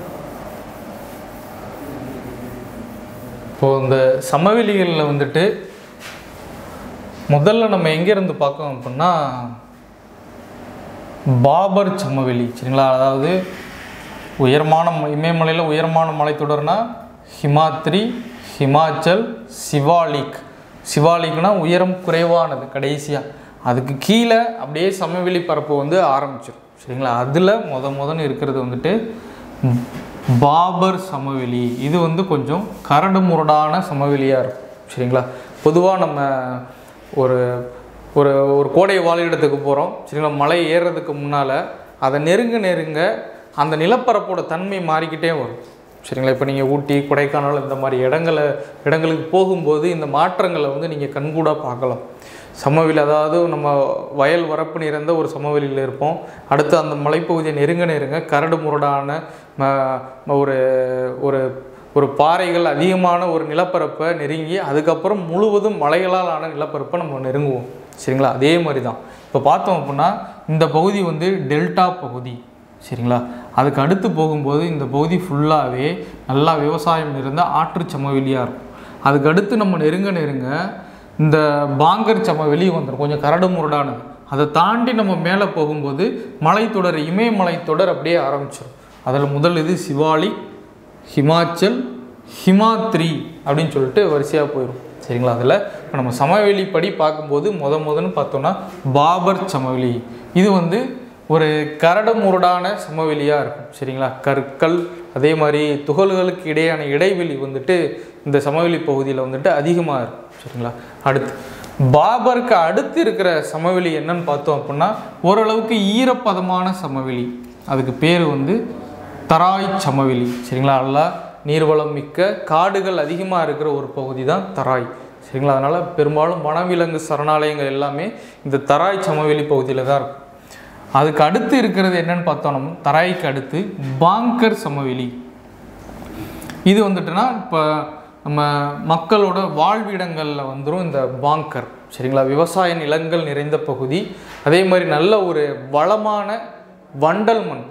இப்போது இந்த சமவெளிகளில் வந்துட்டு முதல்ல நம்ம எங்கேருந்து பார்க்கோம் அப்படின்னா பாபர் சமவெளி சரிங்களா. அதாவது உயரமான இமயமலையில் உயரமான மலைத்தொடர்னா ஹிமாத்ரி, ஹிமாச்சல், சிவாலிக். சிவாலிக்னா உயரம் குறைவானது கடைசியாக, அதுக்கு கீழே அப்படியே சமவெளி பரப்பு வந்து ஆரம்பிச்சிடும் சரிங்களா. அதில் முதன்னு இருக்கிறது வந்துட்டு பாபர் சமவெளி. இது வந்து கொஞ்சம் கரடு முரடான சமவெளியாக இருக்கும் சரிங்களா. பொதுவாக நம்ம ஒரு ஒரு ஒரு கோடை வாழிடத்துக்கு போகிறோம் சரிங்களா. மலை ஏறுறதுக்கு முன்னால் அதை நெருங்க அந்த நிலப்பரப்போட தன்மை மாறிக்கிட்டே வரும் சரிங்களா. இப்போ நீங்கள் ஊட்டி, கொடைக்கானல் இந்த மாதிரி இடங்களுக்கு போகும்போது இந்த மாற்றங்களை வந்து நீங்கள் கண்கூடாக பார்க்கலாம். சமவெளி, அதாவது நம்ம வயல் வரப்பு நிறைந்த ஒரு சமவெளியில் இருப்போம். அடுத்து அந்த மலைப்பகுதியை நெருங்க கரடு முரடான ஒரு ஒரு ஒரு பாறைகள் அதிகமான ஒரு நிலப்பரப்பை நெருங்கி அதுக்கப்புறம் முழுவதும் மலைகளால் ஆன நிலப்பரப்பை நம்ம நெருங்குவோம் சரிங்களா. அதே மாதிரி தான் இப்போ பார்த்தோம் அப்படின்னா இந்த பகுதி வந்து டெல்டா பகுதி சரிங்களா. அதுக்கு அடுத்து போகும்போது இந்த பகுதி ஃபுல்லாகவே நல்லா விவசாயம் இருந்த ஆற்று சமவெளியாக இருக்கும். அதுக்கு அடுத்து நம்ம நெருங்க இந்த பாங்கர் சமவெளி வந்துடும், கொஞ்சம் கரடு முரடானது. அதை தாண்டி நம்ம மேலே போகும்போது மலைத்தொடர், இமயமலைத்தொடர் அப்படியே ஆரம்பிச்சிடும். அதில் முதல் இது சிவாலிக், ஹிமாச்சல், ஹிமாத்ரி அப்படின்னு சொல்லிட்டு வரிசையாக போயிடும் சரிங்களா. அதில் இப்போ நம்ம சமவெளிப்படி பார்க்கும்போது முதன்னு பார்த்தோன்னா பாபர் சமவெளி. இது வந்து ஒரு கரடு முரடான சமவெளியாக இருக்கும் சரிங்களா. கற்கள் அதே மாதிரி துகள்களுக்கு இடையான இடைவெளி வந்துட்டு இந்த சமவெளி பகுதியில் வந்துட்டு அதிகமாக இருக்கும் சரிங்களா. அடுத்து பாபருக்கு அடுத்து இருக்கிற சமவெளி என்னன்னு பார்த்தோம் அப்படின்னா ஓரளவுக்கு ஈரப்பதமான சமவெளி. அதுக்கு பேர் வந்து தராய் சமவெளி சரிங்களா. நல்லா நீர்வளம் மிக்க காடுகள் அதிகமாக இருக்கிற ஒரு பகுதி தான் தராய் சரிங்களா. அதனால் பெரும்பாலும் வனவிலங்கு சரணாலயங்கள் எல்லாமே இந்த தராய் சமவெளி பகுதியில் தான் இருக்கும். அதுக்கு அடுத்து இருக்கிறது என்னன்னு பார்த்தோம், தராய்க்கு அடுத்து பாங்கர் சமவெளி. இது வந்துட்டுனா இப்போ நம்ம மக்களோட வாழ்விடங்களில் வந்துடும் இந்த பாங்கர் சரிங்களா. விவசாய நிலங்கள் நிறைந்த பகுதி. அதே மாதிரி நல்ல ஒரு வளமான வண்டல் மண்,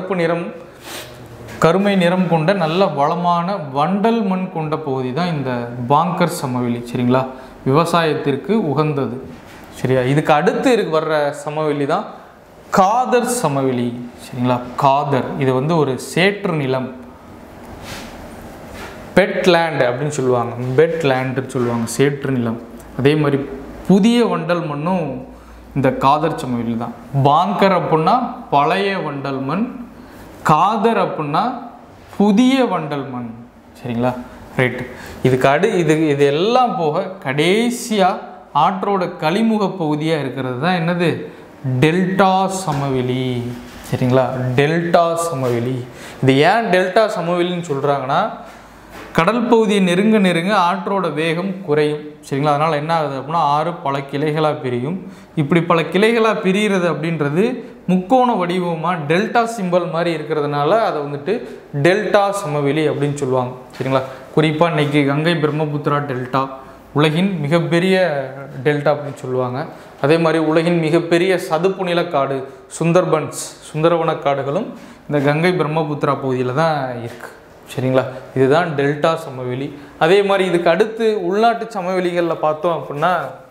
கருமை நிறம் கொண்ட நல்ல வளமான வண்டல் மண் கொண்ட பகுதி தான் இந்த பாங்கர் சமவெளி சரிங்களா. விவசாயத்திற்கு உகந்தது சரியா. இதுக்கு அடுத்து வர்ற சமவெளி தான் காதர் சமவெளி சரிங்களா. காதர் இது வந்து ஒரு சேற்று நிலம். பெட் லேண்ட் அப்படின்னு சொல்லுவாங்க, பெட் லேண்டுன்னு சொல்லுவாங்க, சேற்று நிலம். அதே மாதிரி புதிய வண்டல் மண்ணும் இந்த காதர் சமவெளி தான். பாங்கர் அப்படின்னா பழைய வண்டல் மண், காதர் அப்படின்னா புதிய வண்டல் மண். சரிங்களா? ரைட்டு. இது எல்லாம் போக கடைசியாக ஆற்றோட கழிமுக பகுதியாக இருக்கிறது தான் என்னது? டெல்டா சமவெளி. சரிங்களா? டெல்டா சமவெளி. இது ஏன் டெல்டா சமவெளின்னு சொல்கிறாங்கன்னா, கடல் பகுதியை நெருங்க நெருங்க ஆற்றோட வேகம் குறையும். சரிங்களா? அதனால் என்ன ஆகுது அப்படின்னா, ஆறு பல கிளைகளாக பிரியும். இப்படி பல கிளைகளாக பிரிகிறது அப்படின்றது முக்கோண வடிவமாக டெல்டா சிம்பல் மாதிரி இருக்கிறதுனால அதை வந்துட்டு டெல்டா சமவெளி அப்படின்னு சொல்லுவாங்க. சரிங்களா? குறிப்பாக இன்றைக்கி கங்கை பிரம்மபுத்திரா டெல்டா உலகின் மிகப்பெரிய டெல்டா அப்படின்னு சொல்லுவாங்க. அதே மாதிரி உலகின் மிகப்பெரிய சதுப்பு நிலக்காடு சுந்தர்பன்ஸ், சுந்தரவன காடுகளும் இந்த கங்கை பிரம்மபுத்திரா பகுதியில் தான் இருக்குது. சரிங்களா? இதுதான் டெல்டா சமவெளி. அதே மாதிரி இதுக்கு அடுத்து உள்நாட்டு சமவெளிகளில் பார்த்தோம் அப்படின்னா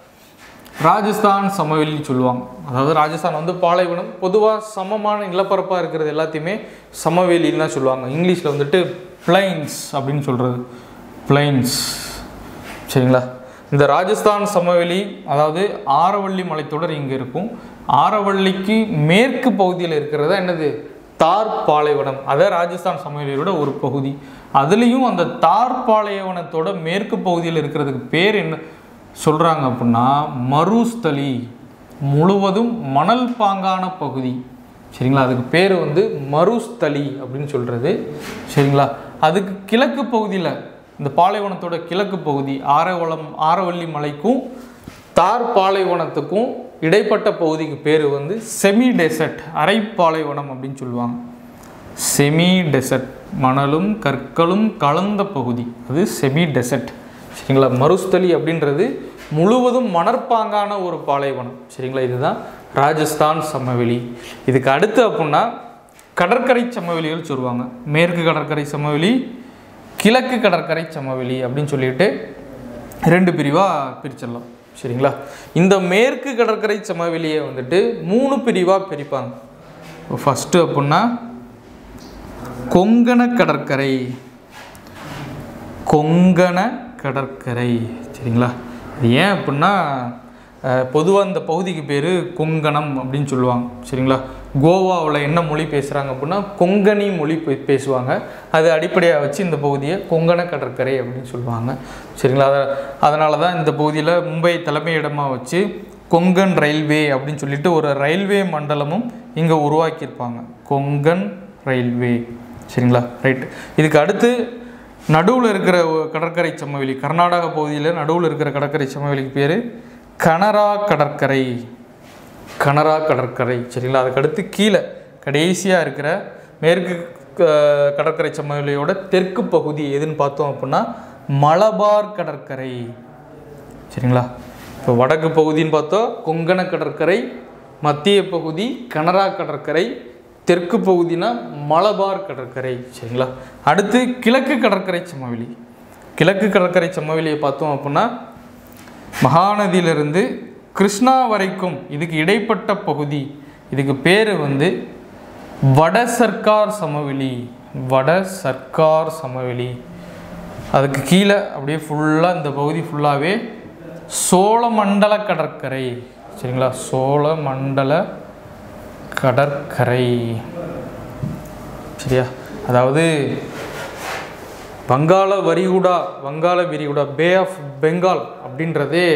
ராஜஸ்தான் சமவெளின்னு சொல்லுவாங்க. அதாவது ராஜஸ்தான் வந்து பாலைவனம், பொதுவாக சமமான நிலப்பரப்பாக இருக்கிறது எல்லாத்தையுமே சமவெளின்னு தான் சொல்லுவாங்க. இங்கிலீஷில் வந்துட்டு பிளைன்ஸ் அப்படின்னு சொல்கிறது, பிளைன்ஸ். சரிங்களா? இந்த ராஜஸ்தான் சமவெளி அதாவது ஆரவள்ளி மலைத்தொடர் இங்கே இருக்கும். ஆரவள்ளிக்கு மேற்கு பகுதியில் இருக்கிறது என்னது? தார் பாலைவனம். அதை ராஜஸ்தான் சமவெளியோட ஒரு பகுதி. அதுலேயும் அந்த தார் பாலைவனத்தோட மேற்கு பகுதியில் இருக்கிறதுக்கு பேர் என்ன சொல்கிறாங்க அப்படின்னா மருஸ்தலி, முழுவதும் மணல் பாங்கான பகுதி. சரிங்களா? அதுக்கு பேர் வந்து மருஸ்தலி அப்படின்னு சொல்கிறது. சரிங்களா? அதுக்கு கிழக்கு பகுதியில் இந்த பாலைவனத்தோட கிழக்கு பகுதி ஆரவள்ளி மலைக்கும் தார் பாலைவனத்துக்கும் இடைப்பட்ட பகுதிக்கு பேர் வந்து செமி டெசர்ட், அரை பாலைவனம் அப்படின்னு சொல்லுவாங்க. செமி டெசர்ட், மணலும் கற்களும் கலந்த பகுதி, அது செமி டெசர்ட். சரிங்களா? மருஸ்தலி அப்படின்றது முழுவதும் மணற்பாங்கான ஒரு பாலைவனம். சரிங்களா? இதுதான் ராஜஸ்தான் சமவெளி. இதுக்கு அடுத்து அப்படின்னா கடற்கரை சமவெளிகள் சொல்லுவாங்க. மேற்கு கடற்கரை சமவெளி, கிழக்கு கடற்கரை சமவெளி அப்படின்னு சொல்லிட்டு ரெண்டு பிரிவாக பிரிச்சிடலாம். சரிங்களா? இந்த மேற்கு கடற்கரை சமவெளியை வந்துட்டு 3 பிரிவாக பிரிப்பாங்க. ஃபஸ்ட்டு அப்படின்னா கொங்கண கடற்கரை, கொங்கண கடற்கரை. சரிங்களா? இது ஏன் அப்படின்னா பொதுவாக இந்த பகுதிக்கு பேர் கொங்கணம் அப்படின்னு சொல்லுவாங்க. சரிங்களா? கோவாவில் என்ன மொழி பேசுகிறாங்க அப்படின்னா கொங்கணி மொழி பேசுவாங்க. அது அடிப்படையாக வச்சு இந்த பகுதியை கொங்கண கடற்கரை அப்படின்னு சொல்லுவாங்க. சரிங்களா? அதனால தான் இந்த பகுதியில் மும்பை தலைமையிடமாக வச்சு கொங்கன் ரயில்வே அப்படின்னு சொல்லிட்டு ஒரு ரயில்வே மண்டலமும் இங்கே உருவாக்கியிருப்பாங்க, கொங்கன் ரயில்வே. சரிங்களா? ரைட்டு. இதுக்கு அடுத்து நடுவில் இருக்கிற கடற்கரை சமவெளி, கர்நாடகா பகுதியில் நடுவில் இருக்கிற கடற்கரை சமவெளிக்கு பேர் கனரா கடற்கரை, கனரா கடற்கரை. சரிங்களா? அதுக்கடுத்து கீழே கடைசியாக இருக்கிற மேற்கு கடற்கரை சமவெளியோட தெற்கு பகுதி எதுன்னு பார்த்தோம் அப்படின்னா மலபார் கடற்கரை. சரிங்களா? இப்போ வடக்கு பகுதின்னு பார்த்தோம் கொங்கண கடற்கரை, மத்திய பகுதி கனரா கடற்கரை, தெற்கு பகுதினா மலபார் கடற்கரை. சரிங்களா? அடுத்து கிழக்கு கடற்கரை சமவெளி. கிழக்கு கடற்கரை சமவெளியை பார்த்தோம் அப்படின்னா மகாநதியிலிருந்து கிருஷ்ணா வரைக்கும் இதுக்கு இடைப்பட்ட பகுதி, இதுக்கு பேர் வந்து வட சர்க்கார் சமவெளி, வட சர்க்கார் சமவெளி. அதுக்கு கீழே அப்படியே ஃபுல்லாக இந்த பகுதி ஃபுல்லாகவே சோழமண்டல கடற்கரை. சரிங்களா? சோழமண்டல கடற்கரை. சரியா? அதாவது வங்காள விரிகுடா பே ஆஃப் பெங்கால் அப்படின்றதே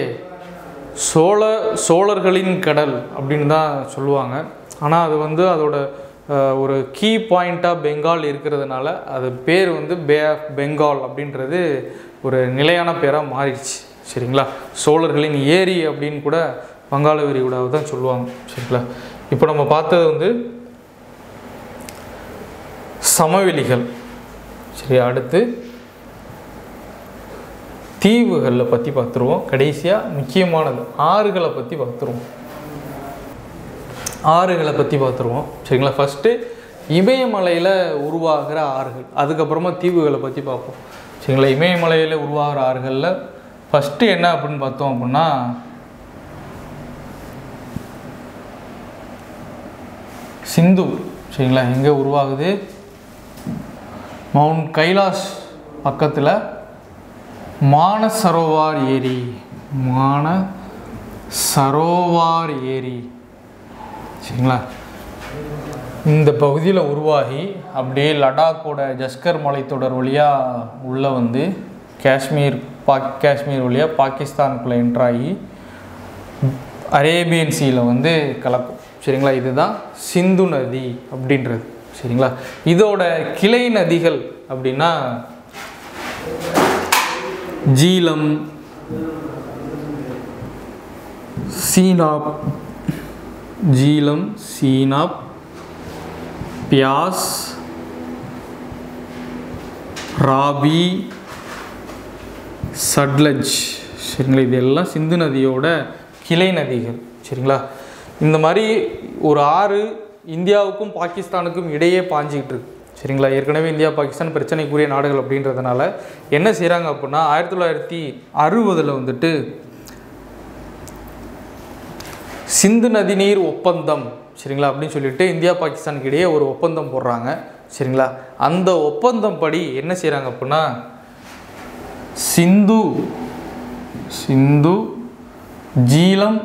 சோழர்களின் கடல் அப்படின்னு தான் சொல்லுவாங்க. ஆனால் அது வந்து அதோட ஒரு கீ பாயிண்ட்டாக பெங்கால் இருக்கிறதுனால அது பேர் வந்து பே ஆஃப் பெங்கால் அப்படின்றது ஒரு நிலையான பேராக மாறிடுச்சு. சரிங்களா? சோழர்களின் ஏரி அப்படின்னு கூட வங்காள விரிகுடாவை தான் சொல்லுவாங்க. சரிங்களா? இப்போ நம்ம பார்த்தது வந்து சமவெளிகள். சரி, அடுத்து தீவுகளில் பற்றி பார்த்துருவோம். கடைசியாக முக்கியமானது ஆறுகளை பற்றி பார்த்துருவோம். சரிங்களா? ஃபஸ்ட்டு இமயமலையில் உருவாகிற ஆறுகள், அதுக்கப்புறமா தீவுகளை பற்றி பார்ப்போம். சரிங்களா? இமயமலையில் உருவாகிற ஆறுகளில் ஃபஸ்ட்டு என்ன அப்படின்னு பார்த்தோம் அப்படின்னா சிந்து. சரிங்களா? எங்கே உருவாகுது? மவுண்ட் கைலாஷ் பக்கத்தில் மானசரோவர் ஏரி, மானசரோவர் ஏரி சரிங்களா. இந்த பகுதியில் உருவாகி அப்படியே லடாக்கோட ஜஸ்கர் மலைத்தொடர் வழியாக உள்ளே வந்து காஷ்மீர் வழியாக பாகிஸ்தானுக்குள்ளே என்ட்ராகி அரேபியன் சீல வந்து கலக்கும் சரிங்களா. இதுதான் சிந்து நதி அப்படின்றது சரிங்களா. இதோட கிளை நதிகள் அப்படின்னா ஜீலம், சீனாப், பியாஸ், ராபி, சட்லஜ் சரிங்களா. இதெல்லாம் சிந்து நதியோட கிளை நதிகள் சரிங்களா. இந்த மாதிரி ஒரு ஆறு இந்தியாவுக்கும் பாகிஸ்தானுக்கும் இடையே பாஞ்சிக்கிட்டு இருக்கு சரிங்களா. ஏற்கனவே இந்தியா பாகிஸ்தான் பிரச்சனைக்குரிய நாடுகள் அப்படின்றதுனால என்ன செய்கிறாங்க அப்படின்னா 1960 வந்துட்டு சிந்து நதிநீர் ஒப்பந்தம் சரிங்களா அப்படின்னு சொல்லிட்டு இந்தியா பாகிஸ்தானுக்கு இடையே ஒரு ஒப்பந்தம் போடுறாங்க சரிங்களா. அந்த ஒப்பந்தம் படி என்ன செய்கிறாங்க அப்படின்னா சிந்து, ஜீலம்,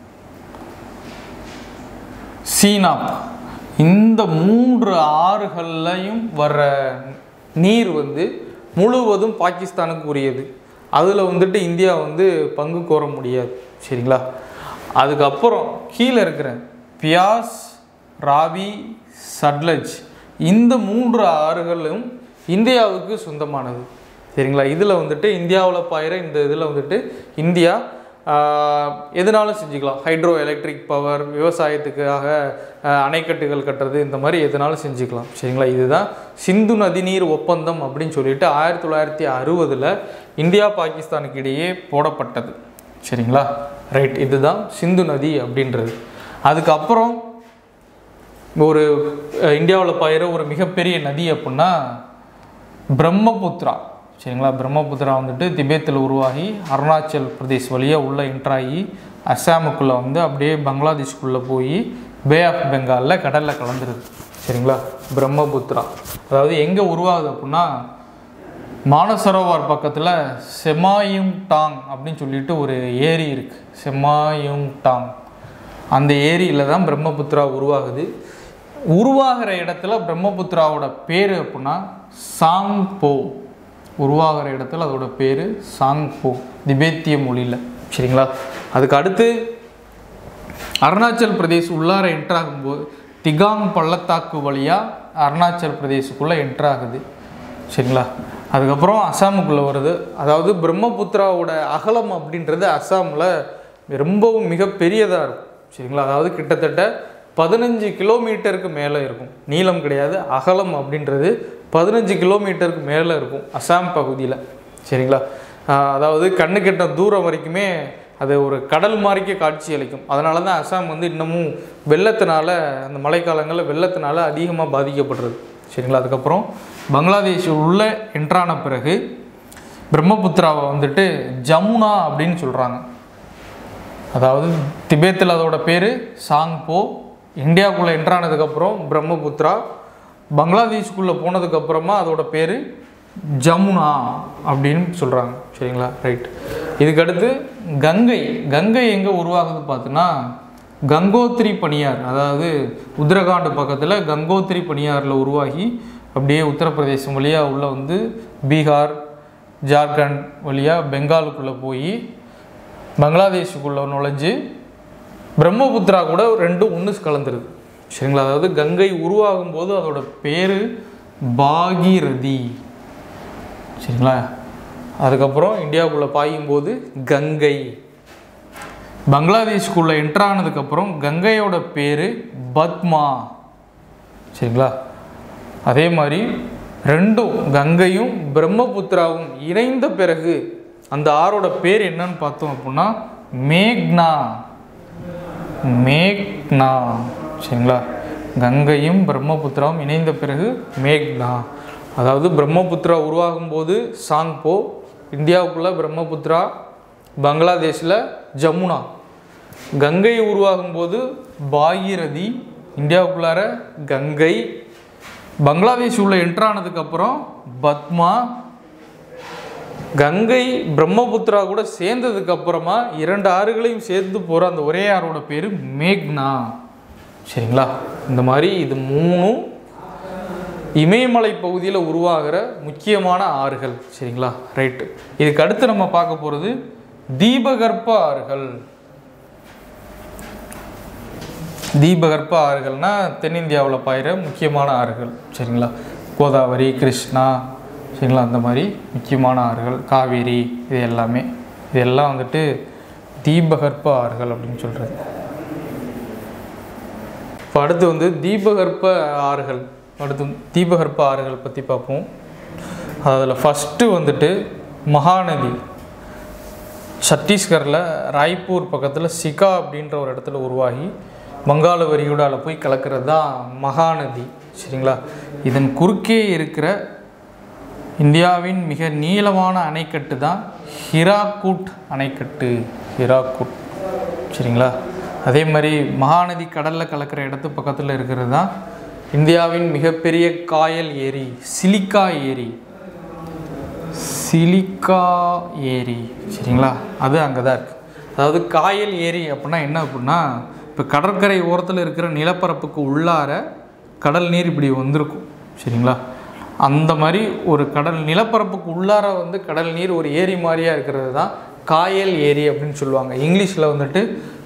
சீனாப் இந்த 3 ஆறுகள்லையும் வர்ற நீர் வந்து முழுவதும் பாகிஸ்தானுக்கு உரியது. அதில் வந்துட்டு இந்தியா வந்து பங்கு கோர முடியாது சரிங்களா. அதுக்கப்புறம் கீழே இருக்கிற பியாஸ், ராவி, சட்லஜ் இந்த 3 ஆறுகளும் இந்தியாவுக்கு சொந்தமானது சரிங்களா. இதில் வந்துட்டு இந்தியாவில் பாயிற இந்த இதில் வந்துட்டு இந்தியா எதுனாலும் செஞ்சுக்கலாம். ஹைட்ரோ எலக்ட்ரிக் பவர், விவசாயத்துக்காக அணைக்கட்டுகள் கட்டுறது, இந்த மாதிரி எதுனாலும் செஞ்சுக்கலாம் சரிங்களா. இதுதான் சிந்து நதிநீர் ஒப்பந்தம் அப்படின்னு சொல்லிட்டு 1960 இந்தியா பாகிஸ்தானுக்கு இடையே போடப்பட்டது சரிங்களா. ரைட், இதுதான் சிந்து நதி அப்படின்றது. அதுக்கப்புறம் ஒரு இந்தியாவில் பாயிற ஒரு மிகப்பெரிய நதி அப்படின்னா பிரம்மபுத்திரா சரிங்களா. பிரம்மபுத்திரா வந்துட்டு திபேத்தில் உருவாகி அருணாச்சல் பிரதேஷ் வழியாக உள்ளே என்ட்ராகி அஸ்ஸாமுக்குள்ளே வந்து அப்படியே பங்களாதேஷ்குள்ளே போய் பே ஆஃப் பெங்காலில் கடலில் கலந்துருது சரிங்களா. பிரம்மபுத்திரா அதாவது எங்கே உருவாகுது அப்படின்னா மானசரோவர் பக்கத்தில் செமாயுங் டாங் அப்படின்னு சொல்லிட்டு ஒரு ஏரி இருக்குது. செமாயுங் டாங் அந்த ஏரியில் தான் பிரம்மபுத்திரா உருவாகுது. உருவாகிற இடத்துல பிரம்மபுத்திராவோட பேர் அப்படின்னா சாங்போ. உருவாகிற இடத்துல அதோட பேர் சாங்போ திபேத்திய மொழியில் சரிங்களா. அதுக்கு அடுத்து அருணாச்சல் பிரதேஷ் உள்ளார என்ட்ராகும்போது திகாங் பள்ளத்தாக்கு வழியாக அருணாச்சல் பிரதேசுக்குள்ளே என்ட்ராகுது சரிங்களா. அதுக்கப்புறம் அஸ்ஸாமுக்குள்ளே வருது. அதாவது பிரம்மபுத்திராவோட அகலம் அப்படின்றது அஸ்ஸாமில் ரொம்பவும் மிகப்பெரியதாக இருக்கும் சரிங்களா. அதாவது கிட்டத்தட்ட 15 கிலோமீட்டருக்கு மேலே இருக்கும். நீளம் கிடையாது, அகலம் அப்படின்றது 15 கிலோமீட்டருக்கு மேலே இருக்கும் அஸ்ஸாம் பகுதியில் சரிங்களா. அதாவது கண்ணு கெட்ட தூரம் வரைக்குமே அது ஒரு கடல் மாதிரிக்கே காட்சி அளிக்கும். அதனால தான் அஸ்ஸாம் வந்து இன்னமும் வெள்ளத்தினால, அந்த மழைக்காலங்களில் வெள்ளத்தினால அதிகமாக பாதிக்கப்படுறது சரிங்களா. அதுக்கப்புறம் பங்களாதேஷ் உள்ள என்ட்ரான பிறகு பிரம்மபுத்திராவை வந்துட்டு ஜமுனா அப்படின்னு சொல்கிறாங்க. அதாவது திபேத்தில் அதோட பேர் சாங்போ, இந்தியாவுக்குள்ளே என்ட்ரானதுக்கப்புறம் பிரம்மபுத்திரா, பங்களாதேஷுக்குள்ளே போனதுக்கப்புறமா அதோட பேர் ஜமுனா அப்படின்னு சொல்கிறாங்க சரிங்களா. ரைட், இதுக்கடுத்து கங்கை எங்கே உருவாகுது பார்த்தோன்னா கங்கோத்ரி பனியார், அதாவது உத்தரகாண்ட் பக்கத்தில் கங்கோத்ரி பனியாரில் உருவாகி அப்படியே உத்தரப்பிரதேசம் வழியாக உள்ள வந்து பீகார், ஜார்க்கண்ட் வழியாக பெங்காலுக்குள்ளே போய் பங்களாதேஷுக்குள்ளே நுழைஞ்சு பிரம்மபுத்திரா கூட ரெண்டும் ஒன்று கலந்துருது சரிங்களா. அதாவது கங்கை உருவாகும் போது அதோட பேர் பாகீரதி சரிங்களா. அதுக்கப்புறம் இந்தியாவுக்குள்ளே பாயும்போது கங்கை. பங்களாதேஷுக்குள்ளே என்ட்ரானதுக்கப்புறம் கங்கையோட பேர் பத்மா சரிங்களா. அதே மாதிரி ரெண்டும் கங்கையும் பிரம்மபுத்திராவும் இணைந்த பிறகு அந்த ஆறோட பேர் என்னன்னு பார்த்தோம் அப்படின்னா மேக்னா சரிங்களா. கங்கையும் பிரம்மபுத்திராவும் இணைந்த பிறகு மேக்னா. அதாவது பிரம்மபுத்திரா உருவாகும் போது சாங்போ, இந்தியாவுக்குள்ளே பிரம்மபுத்திரா, பங்களாதேஷில் ஜமுனா. கங்கை உருவாகும் போது பாகீரதி, இந்தியாவுக்குள்ளார கங்கை, பங்களாதேஷ் உள்ள என்ட்ரானதுக்கப்புறம் பத்மா, கங்கை பிரம்மபுத்திரா கூட சேர்ந்ததுக்கு அப்புறமா 2 ஆறுகளையும் சேர்ந்து போகிற அந்த ஒரே ஆறோட பேர் மேக்னா. சரிங்களா? இந்த மாதிரி இது 3 இமயமலை பகுதியில் உருவாகிற முக்கியமான ஆறுகள். சரிங்களா? ரைட்டு. இதுக்கு அடுத்து நம்ம பார்க்க போகிறது தீபகற்ப ஆறுகள். தீபகற்ப ஆறுகள்னா தென்னிந்தியாவில் பாயிற முக்கியமான ஆறுகள். சரிங்களா? கோதாவரி, கிருஷ்ணா, சரிங்களா, அந்த மாதிரி முக்கியமான ஆறுகள், காவேரி, இதெல்லாம் வந்துட்டு தீபகற்ப ஆறுகள் அப்படின்னு சொல்கிறது. இப்போ அடுத்து வந்து தீபகற்ப ஆறுகள் பற்றி பார்ப்போம். அதில் ஃபஸ்ட்டு வந்துட்டு மகாநதி. சத்தீஸ்கரில் ராய்ப்பூர் பக்கத்தில் சிகா அப்படின்ற ஒரு இடத்துல உருவாகி வங்காள விரிகுடாவில் போய் கலக்கிறது தான் மகாநதி. சரிங்களா? இதன் குறுக்கே இருக்கிற இந்தியாவின் மிக நீளமான அணைக்கட்டு தான் ஹிராக்குட் அணைக்கட்டு. ஹிராக்குட். சரிங்களா? அதே மாதிரி மகாநதி கடலில் கலக்கிற இடத்து பக்கத்தில் இருக்கிறது தான் இந்தியாவின் மிகப்பெரிய காயல் ஏரி சிலிக்கா ஏரி. சரிங்களா? அது அங்கே தான் இருக்குது. அதாவது காயல் ஏரி அப்படின்னா என்ன அப்படின்னா, இப்போ கடற்கரை ஓரத்தில் இருக்கிற நிலப்பரப்புக்கு உள்ளார கடல் நீர் இப்படி வந்திருக்கும். சரிங்களா? அந்த மாதிரி ஒரு நிலப்பரப்புக்கு உள்ளார வந்து கடல் நீர் ஒரு ஏரி மாதிரியாக இருக்கிறது தான் காயல் ஏரி அப்படின்னு சொல்லுவாங்க. இங்கிலீஷில் வந்துட்டு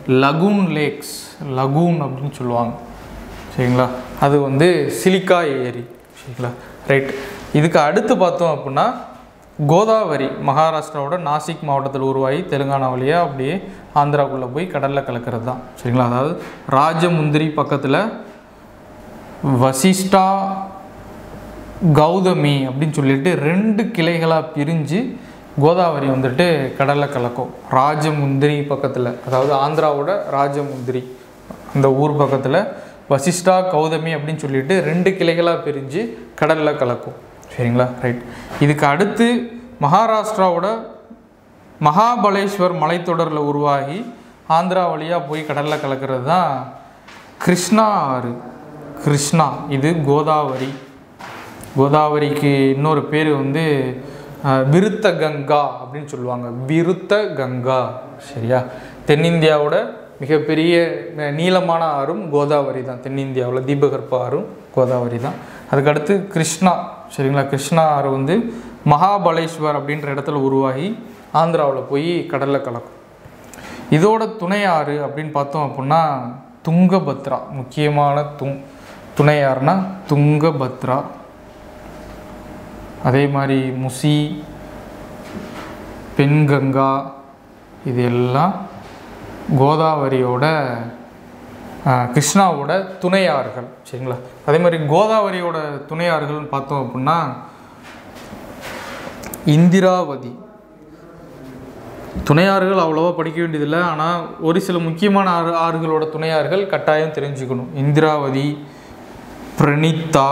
லகூன் அப்படின்னு சொல்லுவாங்க. சரிங்களா? அது வந்து சிலிக்கா ஏரி. சரிங்களா? ரைட். இதுக்கு அடுத்து பார்த்தோம் அப்படின்னா கோதாவரி. மகாராஷ்டிராவோட நாசிக் மாவட்டத்தில் உருவாகி தெலுங்கானா வழியாக அப்படியே ஆந்திராவுக்குள்ளே போய் கடலில் கலக்கிறது தான். சரிங்களா? அதாவது ராஜமுந்திரி பக்கத்தில் வசிஷ்டா, கௌதமி அப்படின்னு சொல்லிட்டு 2 கிளைகளாக பிரிஞ்சு கோதாவரி வந்துட்டு கடலில் கலக்கும். ராஜமுந்திரி பக்கத்தில், அதாவது ஆந்திராவோட ராஜமுந்திரி அந்த ஊர் பக்கத்தில் வசிஷ்டா, கௌதமி அப்படின்னு சொல்லிட்டு 2 கிளைகளாக பிரிஞ்சு கடலில் கலக்கும். சரிங்களா? ரைட். இதுக்கு அடுத்து மகாராஷ்டிராவோட மகாபலேஸ்வர் மலைத்தொடரில் உருவாகி ஆந்திரா வழியாக போய் கடலில் கலக்கிறது தான் கிருஷ்ணா ஆறு. கிருஷ்ணா இது கோதாவரி. கோதாவரிக்கு இன்னொரு பேர் வந்து விருத்த கங்கா அப்படின்னு சொல்லுவாங்க. விருத்த கங்கா. சரியா? தென்னிந்தியாவோட மிகப்பெரிய நீளமான ஆறும் கோதாவரி தான். தென்னிந்தியாவில் தீபகற்ப ஆறும் கோதாவரி தான். அதுக்கடுத்து கிருஷ்ணா. சரிங்களா? கிருஷ்ணா ஆறு வந்து மகாபலேஸ்வர் அப்படின்ற இடத்துல உருவாகி ஆந்திராவில் போய் கடலில் கலக்கும். இதோட துணை ஆறு அப்படின்னு பார்த்தோம் அப்படின்னா துங்கபத்ரா. முக்கியமான துணை ஆறுனா துங்கபத்ரா. அதே மாதிரி முசி, பெண்கங்கா, இது எல்லாம் கோதாவரியோட கிருஷ்ணாவோட துணையாறுகள். சரிங்களா? அதே மாதிரி கோதாவரியோட துணையாறுகள்னு பார்த்தோம் அப்படின்னா இந்திராவதி. துணையாறுகள் அவ்வளோவா படிக்க வேண்டியதில்லை, ஆனால் ஒரு சில முக்கியமான ஆறுகளோட துணையாறுகள் கட்டாயம் தெரிஞ்சுக்கணும். இந்திராவதி, பிரணிதா,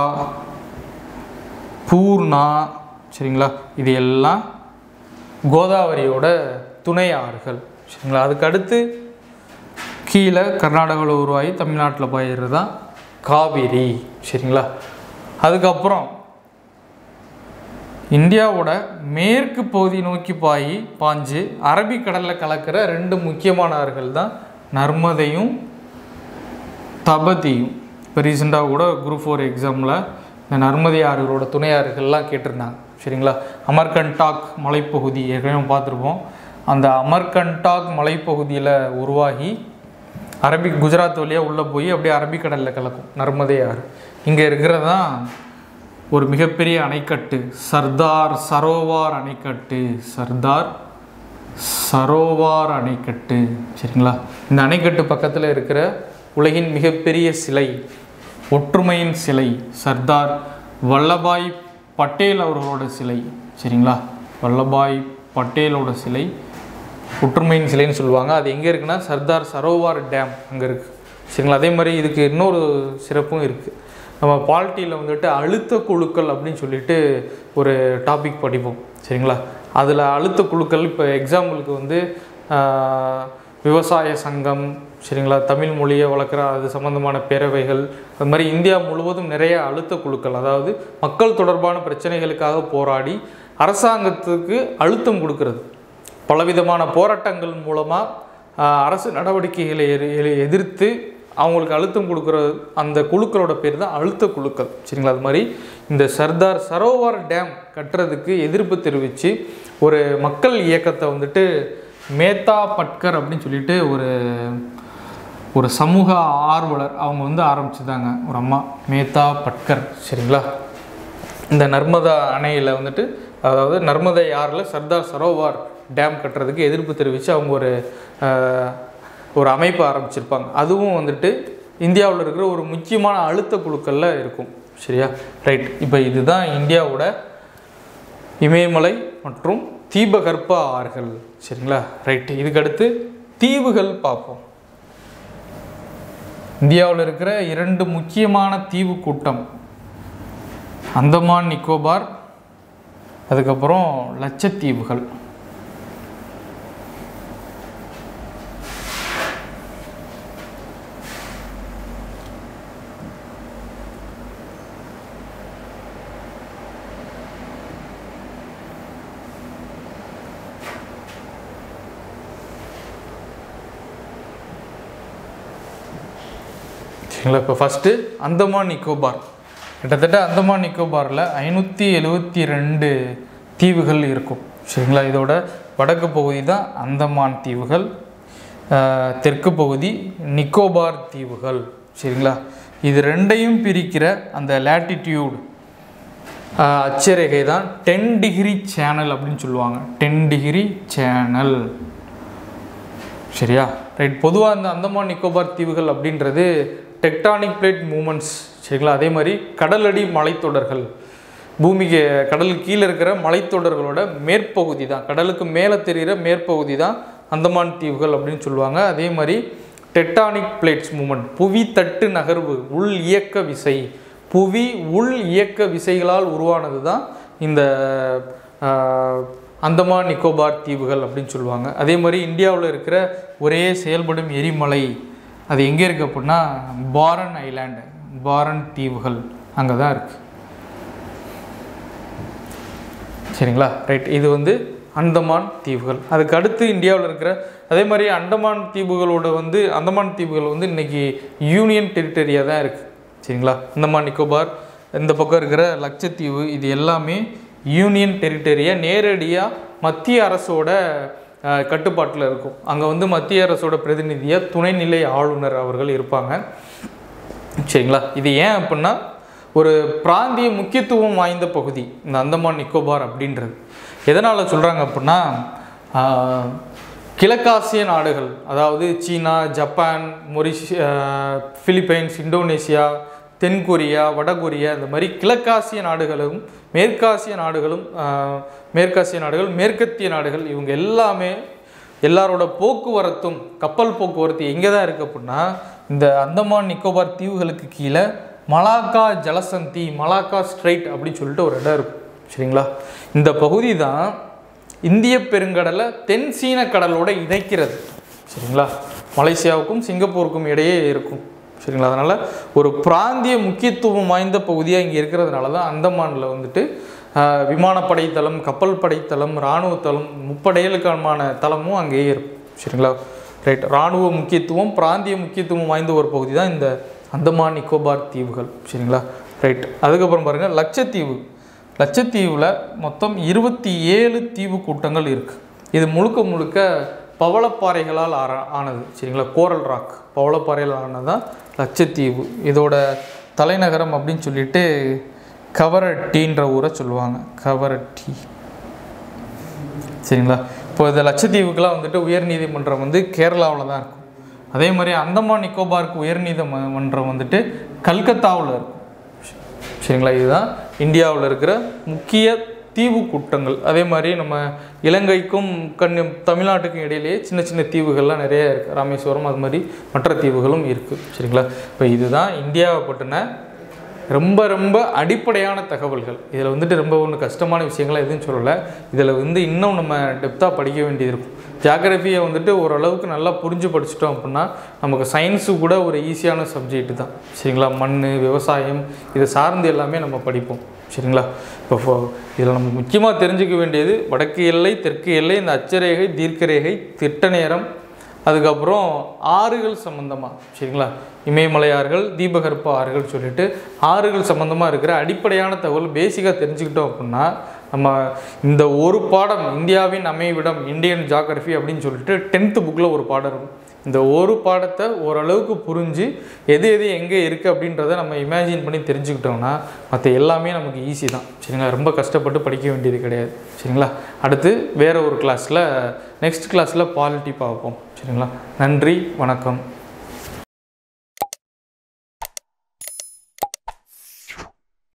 பூர்ணா. சரிங்களா? இது எல்லாம் கோதாவரியோட துணை ஆறுகள். சரிங்களா? அதுக்கு அடுத்து கீழே கர்நாடகாவில் உருவாகி தமிழ்நாட்டில் பாயிறது தான் காவேரி. சரிங்களா? அதுக்கப்புறம் இந்தியாவோட மேற்கு பகுதி நோக்கி பாஞ்சு அரபிக்கடலில் கலக்கிற 2 முக்கியமான ஆறுகள் தான் நர்மதையும் தபதியும். இப்போ ரீசெண்டாக கூட குரூப் 4 எக்ஸாமில் இந்த நர்மதை ஆறுகளோட துணை ஆறுகள்லாம் கேட்டிருந்தாங்க. சரிங்களா? அமர்கண்டாக் மலைப்பகுதி ஏற்கனவே பார்த்துருப்போம். அந்த அமர்கண்டாக் மலைப்பகுதியில் உருவாகி குஜராத் வழியாக உள்ளே போய் அப்படியே அரபிக்கடலில் கலக்கும் நர்மதை ஆறு. இங்கே இருக்கிறது தான் ஒரு மிகப்பெரிய அணைக்கட்டு, சர்தார் சரோவார் அணைக்கட்டு. சரிங்களா? இந்த அணைக்கட்டு பக்கத்தில் இருக்கிற உலகின் மிகப்பெரிய சிலை, ஒற்றுமையின் சிலை, சர்தார் வல்லபாய் பட்டேல் அவர்களோட சிலை. சரிங்களா? வல்லபாய் பட்டேலோட சிலை ஒற்றுமையின் சிலைன்னு சொல்லுவாங்க. அது எங்கே இருக்குன்னா சர்தார் சரோவார் டேம் அங்கே இருக்குது. சரிங்களா? அதே மாதிரி இதுக்கு இன்னொரு சிறப்பும் இருக்குது. நம்ம பாலிட்டியில் வந்துட்டு அழுத்த குழுக்கள் அப்படின்னு சொல்லிட்டு ஒரு டாபிக் படிப்போம். சரிங்களா? அதில் அழுத்த குழுக்கள் இப்போ எக்ஸாம்பிளுக்கு வந்து விவசாய சங்கம். சரிங்களா? தமிழ் மொழியை வளர்க்குற அது சம்மந்தமான பேரவைகள். அது மாதிரி இந்தியா முழுவதும் நிறைய அழுத்த குழுக்கள், அதாவது மக்கள் தொடர்பான பிரச்சனைகளுக்காக போராடி அரசாங்கத்துக்கு அழுத்தம் கொடுக்கிறது. பலவிதமான போராட்டங்கள் மூலமாக அரசு நடவடிக்கைகளை எதிர்த்து அவங்களுக்கு அழுத்தம் கொடுக்குற அந்த குழுக்களோட பேர் தான் அழுத்த குழுக்கள். சரிங்களா? அது மாதிரி இந்த சர்தார் சரோவர் டேம் கட்டுறதுக்கு எதிர்ப்பு தெரிவித்து ஒரு மக்கள் இயக்கத்தை வந்துட்டு மேத்தா பட்கர் அப்படின்னு சொல்லிட்டு ஒரு சமூக ஆர்வலர் அவங்க வந்து ஆரம்பிச்சுதாங்க. ஒரு அம்மா மேத்தா பட்கர். சரிங்களா? இந்த நர்மதா அணையில் வந்துட்டு, அதாவது நர்மதை ஆறில் சர்தார் சரோவர் டேம் கட்டுறதுக்கு எதிர்ப்பு தெரிவித்து அவங்க ஒரு அமைப்பு ஆரம்பிச்சிருப்பாங்க. அதுவும் வந்துட்டு இந்தியாவில் இருக்கிற ஒரு முக்கியமான அழுத்த குழுக்களில் இருக்கும். சரியா? ரைட். இப்போ இதுதான் இந்தியாவோட இமயமலை மற்றும் தீபகற்ப ஆறுகள். சரிங்களா? ரைட். இதுக்கடுத்து தீவுகள் பார்ப்போம். இந்தியாவில் இருக்கிற 2 முக்கியமான தீவு கூட்டம், அந்தமான் நிக்கோபார், அதுக்கப்புறம் லட்சத்தீவுகள். இப்போ ஃபஸ்ட்டு அந்தமான் நிக்கோபார். கிட்டத்தட்ட அந்தமான் நிக்கோபாரில் 572 தீவுகள் இருக்கும். சரிங்களா? இதோட வடக்கு பகுதி தான் அந்தமான் தீவுகள், தெற்கு பகுதி நிக்கோபார் தீவுகள். சரிங்களா? இது ரெண்டையும் பிரிக்கிற அந்த லேட்டிடியூட் அச்சரேகை தான் 10 டிகிரி சேனல் அப்படின்னு சொல்லுவாங்க. 10 டிகிரி சேனல். சரியா? ரைட். பொதுவாக இந்த அந்தமான் நிக்கோபார் தீவுகள் அப்படின்றது டெக்டானிக் பிளேட் மூமெண்ட்ஸ். சரிங்களா? அதே மாதிரி கடலடி மலைத்தொடர்கள், பூமிக்கு கடலுக்கு கீழே இருக்கிற மலைத்தொடர்களோட மேற்பகுதி தான், கடலுக்கு மேலே தெரிகிற மேற்பகுதி தான் அந்தமான் தீவுகள் அப்படின்னு சொல்லுவாங்க. அதே மாதிரி டெக்டானிக் பிளேட்ஸ் மூமெண்ட், புவி தட்டு நகர்வு, உள் இயக்க விசை, புவி உள் இயக்க விசைகளால் உருவானது தான் இந்த அந்தமான் நிக்கோபார் தீவுகள் அப்படின்னு சொல்லுவாங்க. அதே மாதிரி இந்தியாவில் இருக்கிற ஒரே செயல்படும் எரிமலை அது எங்கே இருக்குது அப்படின்னா பாரன் ஐலாண்டு, பாரன் தீவுகள் அங்கே தான் இருக்குது. சரிங்களா? ரைட். இது வந்து அந்தமான் தீவுகள். அதுக்கு அடுத்து இந்தியாவில் இருக்கிற அதே மாதிரி அந்தமான் தீவுகள் வந்து இன்றைக்கி யூனியன் டெரிட்டரியாக தான் இருக்குது. சரிங்களா? அந்தமான் நிக்கோபார், இந்த பக்கம் இருக்கிற லட்சத்தீவு, இது எல்லாமே யூனியன் டெரிட்டரியாக நேரடியாக மத்திய அரசோட கட்டுப்பாட்டில் இருக்கும். அங்கே வந்து மத்திய அரசோட பிரதிநிதியாக துணைநிலை ஆளுநர் அவர்கள் இருப்பாங்க. சரிங்களா? இது ஏன் அப்படின்னா ஒரு பிராந்திய முக்கியத்துவம் வாய்ந்த பகுதி இந்த அந்தமான் நிக்கோபார் அப்படின்றது. எதனால் சொல்கிறாங்க அப்படின்னா கிழக்காசிய நாடுகள், அதாவது சீனா, ஜப்பான், பிலிப்பைன்ஸ், இந்தோனேசியா, தென்கொரியா, வடகொரியா, இந்த மாதிரி கிழக்காசிய நாடுகளும் மேற்காசிய நாடுகள், மேற்கத்திய நாடுகள், இவங்க எல்லாரோட போக்குவரத்தும், கப்பல் போக்குவரத்து எங்கே தான் இருக்குது அப்படின்னா இந்த அந்தமான் நிக்கோபார் தீவுகளுக்கு கீழே மலாக்கா ஜலசந்தி, மலாக்கா ஸ்ட்ரைட் அப்படின்னு சொல்லிட்டு ஒரு இடம் இருக்கும். சரிங்களா? இந்த பகுதி தான் இந்திய பெருங்கடலை தென் சீன கடலோட இணைக்கிறது. சரிங்களா? மலேசியாவுக்கும் சிங்கப்பூருக்கும் இடையே இருக்கும். சரிங்களா? அதனால் ஒரு பிராந்திய முக்கியத்துவம் வாய்ந்த பகுதியாக இங்கே இருக்கிறதுனால தான் அந்தமானில் வந்துட்டு விமானப்படை தளம், கப்பல் படைத்தளம், இராணுவ தளம், முப்படைகளுக்கான தளமும் அங்கேயே இருக்கும். சரிங்களா? ரைட். இராணுவ முக்கியத்துவம், பிராந்திய முக்கியத்துவம் வாய்ந்த ஒரு பகுதி தான் இந்த அந்தமான் நிக்கோபார் தீவுகள். சரிங்களா? ரைட். அதுக்கப்புறம் பாருங்கள் லட்சத்தீவில் மொத்தம் 27 தீவு கூட்டங்கள் இருக்குது. இது முழுக்க பவளப்பாறைகளால் ஆனது. சரிங்களா? கோரல் ராக், பவளப்பாறைகள் ஆனது தான் லட்சத்தீவு. இதோட தலைநகரம் அப்படின்னு சொல்லிட்டு கவரட்டின்ற ஊரை சொல்லுவாங்க. கவரட்டி. சரிங்களா? இப்போ இந்த லட்சத்தீவுக்கெலாம் வந்துட்டு உயர்நீதிமன்றம் வந்து கேரளாவில் தான் இருக்கும். அதே மாதிரி அந்தமான் நிக்கோபாருக்கு உயர்நீதிமன்றம் வந்துட்டு கல்கத்தாவில் இருக்கும். சரிங்களா? இதுதான் இந்தியாவில் இருக்கிற முக்கிய தீவு கூட்டங்கள். அதே மாதிரி நம்ம இலங்கைக்கும் தமிழ்நாட்டுக்கும் இடையிலேயே சின்ன சின்ன தீவுகள்லாம் நிறைய இருக்குது. ராமேஸ்வரம், அது மாதிரி மற்ற தீவுகளும் இருக்குது. சரிங்களா? இப்போ இதுதான் இந்தியாவை பற்றின ரொம்ப அடிப்படையான தகவல்கள். இதில் வந்துட்டு ரொம்ப ஒன்றும் கஷ்டமான விஷயங்கள்லாம் எதுவும் சொல்லலை. இதில் வந்து இன்னும் நம்ம டெப்த்தாக படிக்க வேண்டியது இருக்கும். ஜியாகிரஃபியை வந்துட்டு ஓரளவுக்கு நல்லா புரிஞ்சு படிச்சிட்டோம் அப்படின்னா நமக்கு சயின்ஸு கூட ஒரு ஈஸியான சப்ஜெக்ட் தான். சரிங்களா? மண், விவசாயம், இதை சார்ந்து எல்லாமே நம்ம படிப்போம். சரிங்களா? இப்போ இதில் நம்ம முக்கியமாக தெரிஞ்சுக்க வேண்டியது வடக்கு எல்லை, தெற்கு எல்லை, இந்த அச்சரேகை, தீர்க்கரேகை, திட்ட நேரம், அதுக்கப்புறம் ஆறுகள் சம்மந்தமாக, சரிங்களா? இமயமலை ஆறுகள், தீபகற்ப ஆறுகள் சொல்லிட்டு ஆறுகள் சம்மந்தமாக இருக்கிற அடிப்படையான தகவல் பேசிக்காக தெரிஞ்சுக்கிட்டோம் அப்படின்னா நம்ம இந்த ஒரு பாடம் இந்தியாவின் அமைவிடம் இந்தியன் ஜியாகிரஃபி அப்படின்னு சொல்லிட்டு 10th புக்கில் ஒரு பாடம் இருக்கும். இந்த ஒரு பாடத்தை ஓரளவுக்கு புரிஞ்சு எது எது எங்கே இருக்குது அப்படின்றத நம்ம இமேஜின் பண்ணி தெரிஞ்சுக்கிட்டோம்னா மற்ற எல்லாமே நமக்கு ஈஸி தான், சரிங்களா? ரொம்ப கஷ்டப்பட்டு படிக்க வேண்டியது கிடையாது, சரிங்களா? அடுத்து வேறு ஒரு கிளாஸில் நெக்ஸ்ட் கிளாஸில் பாலிட்டி பார்ப்போம், சரிங்களா? நன்றி, வணக்கம்.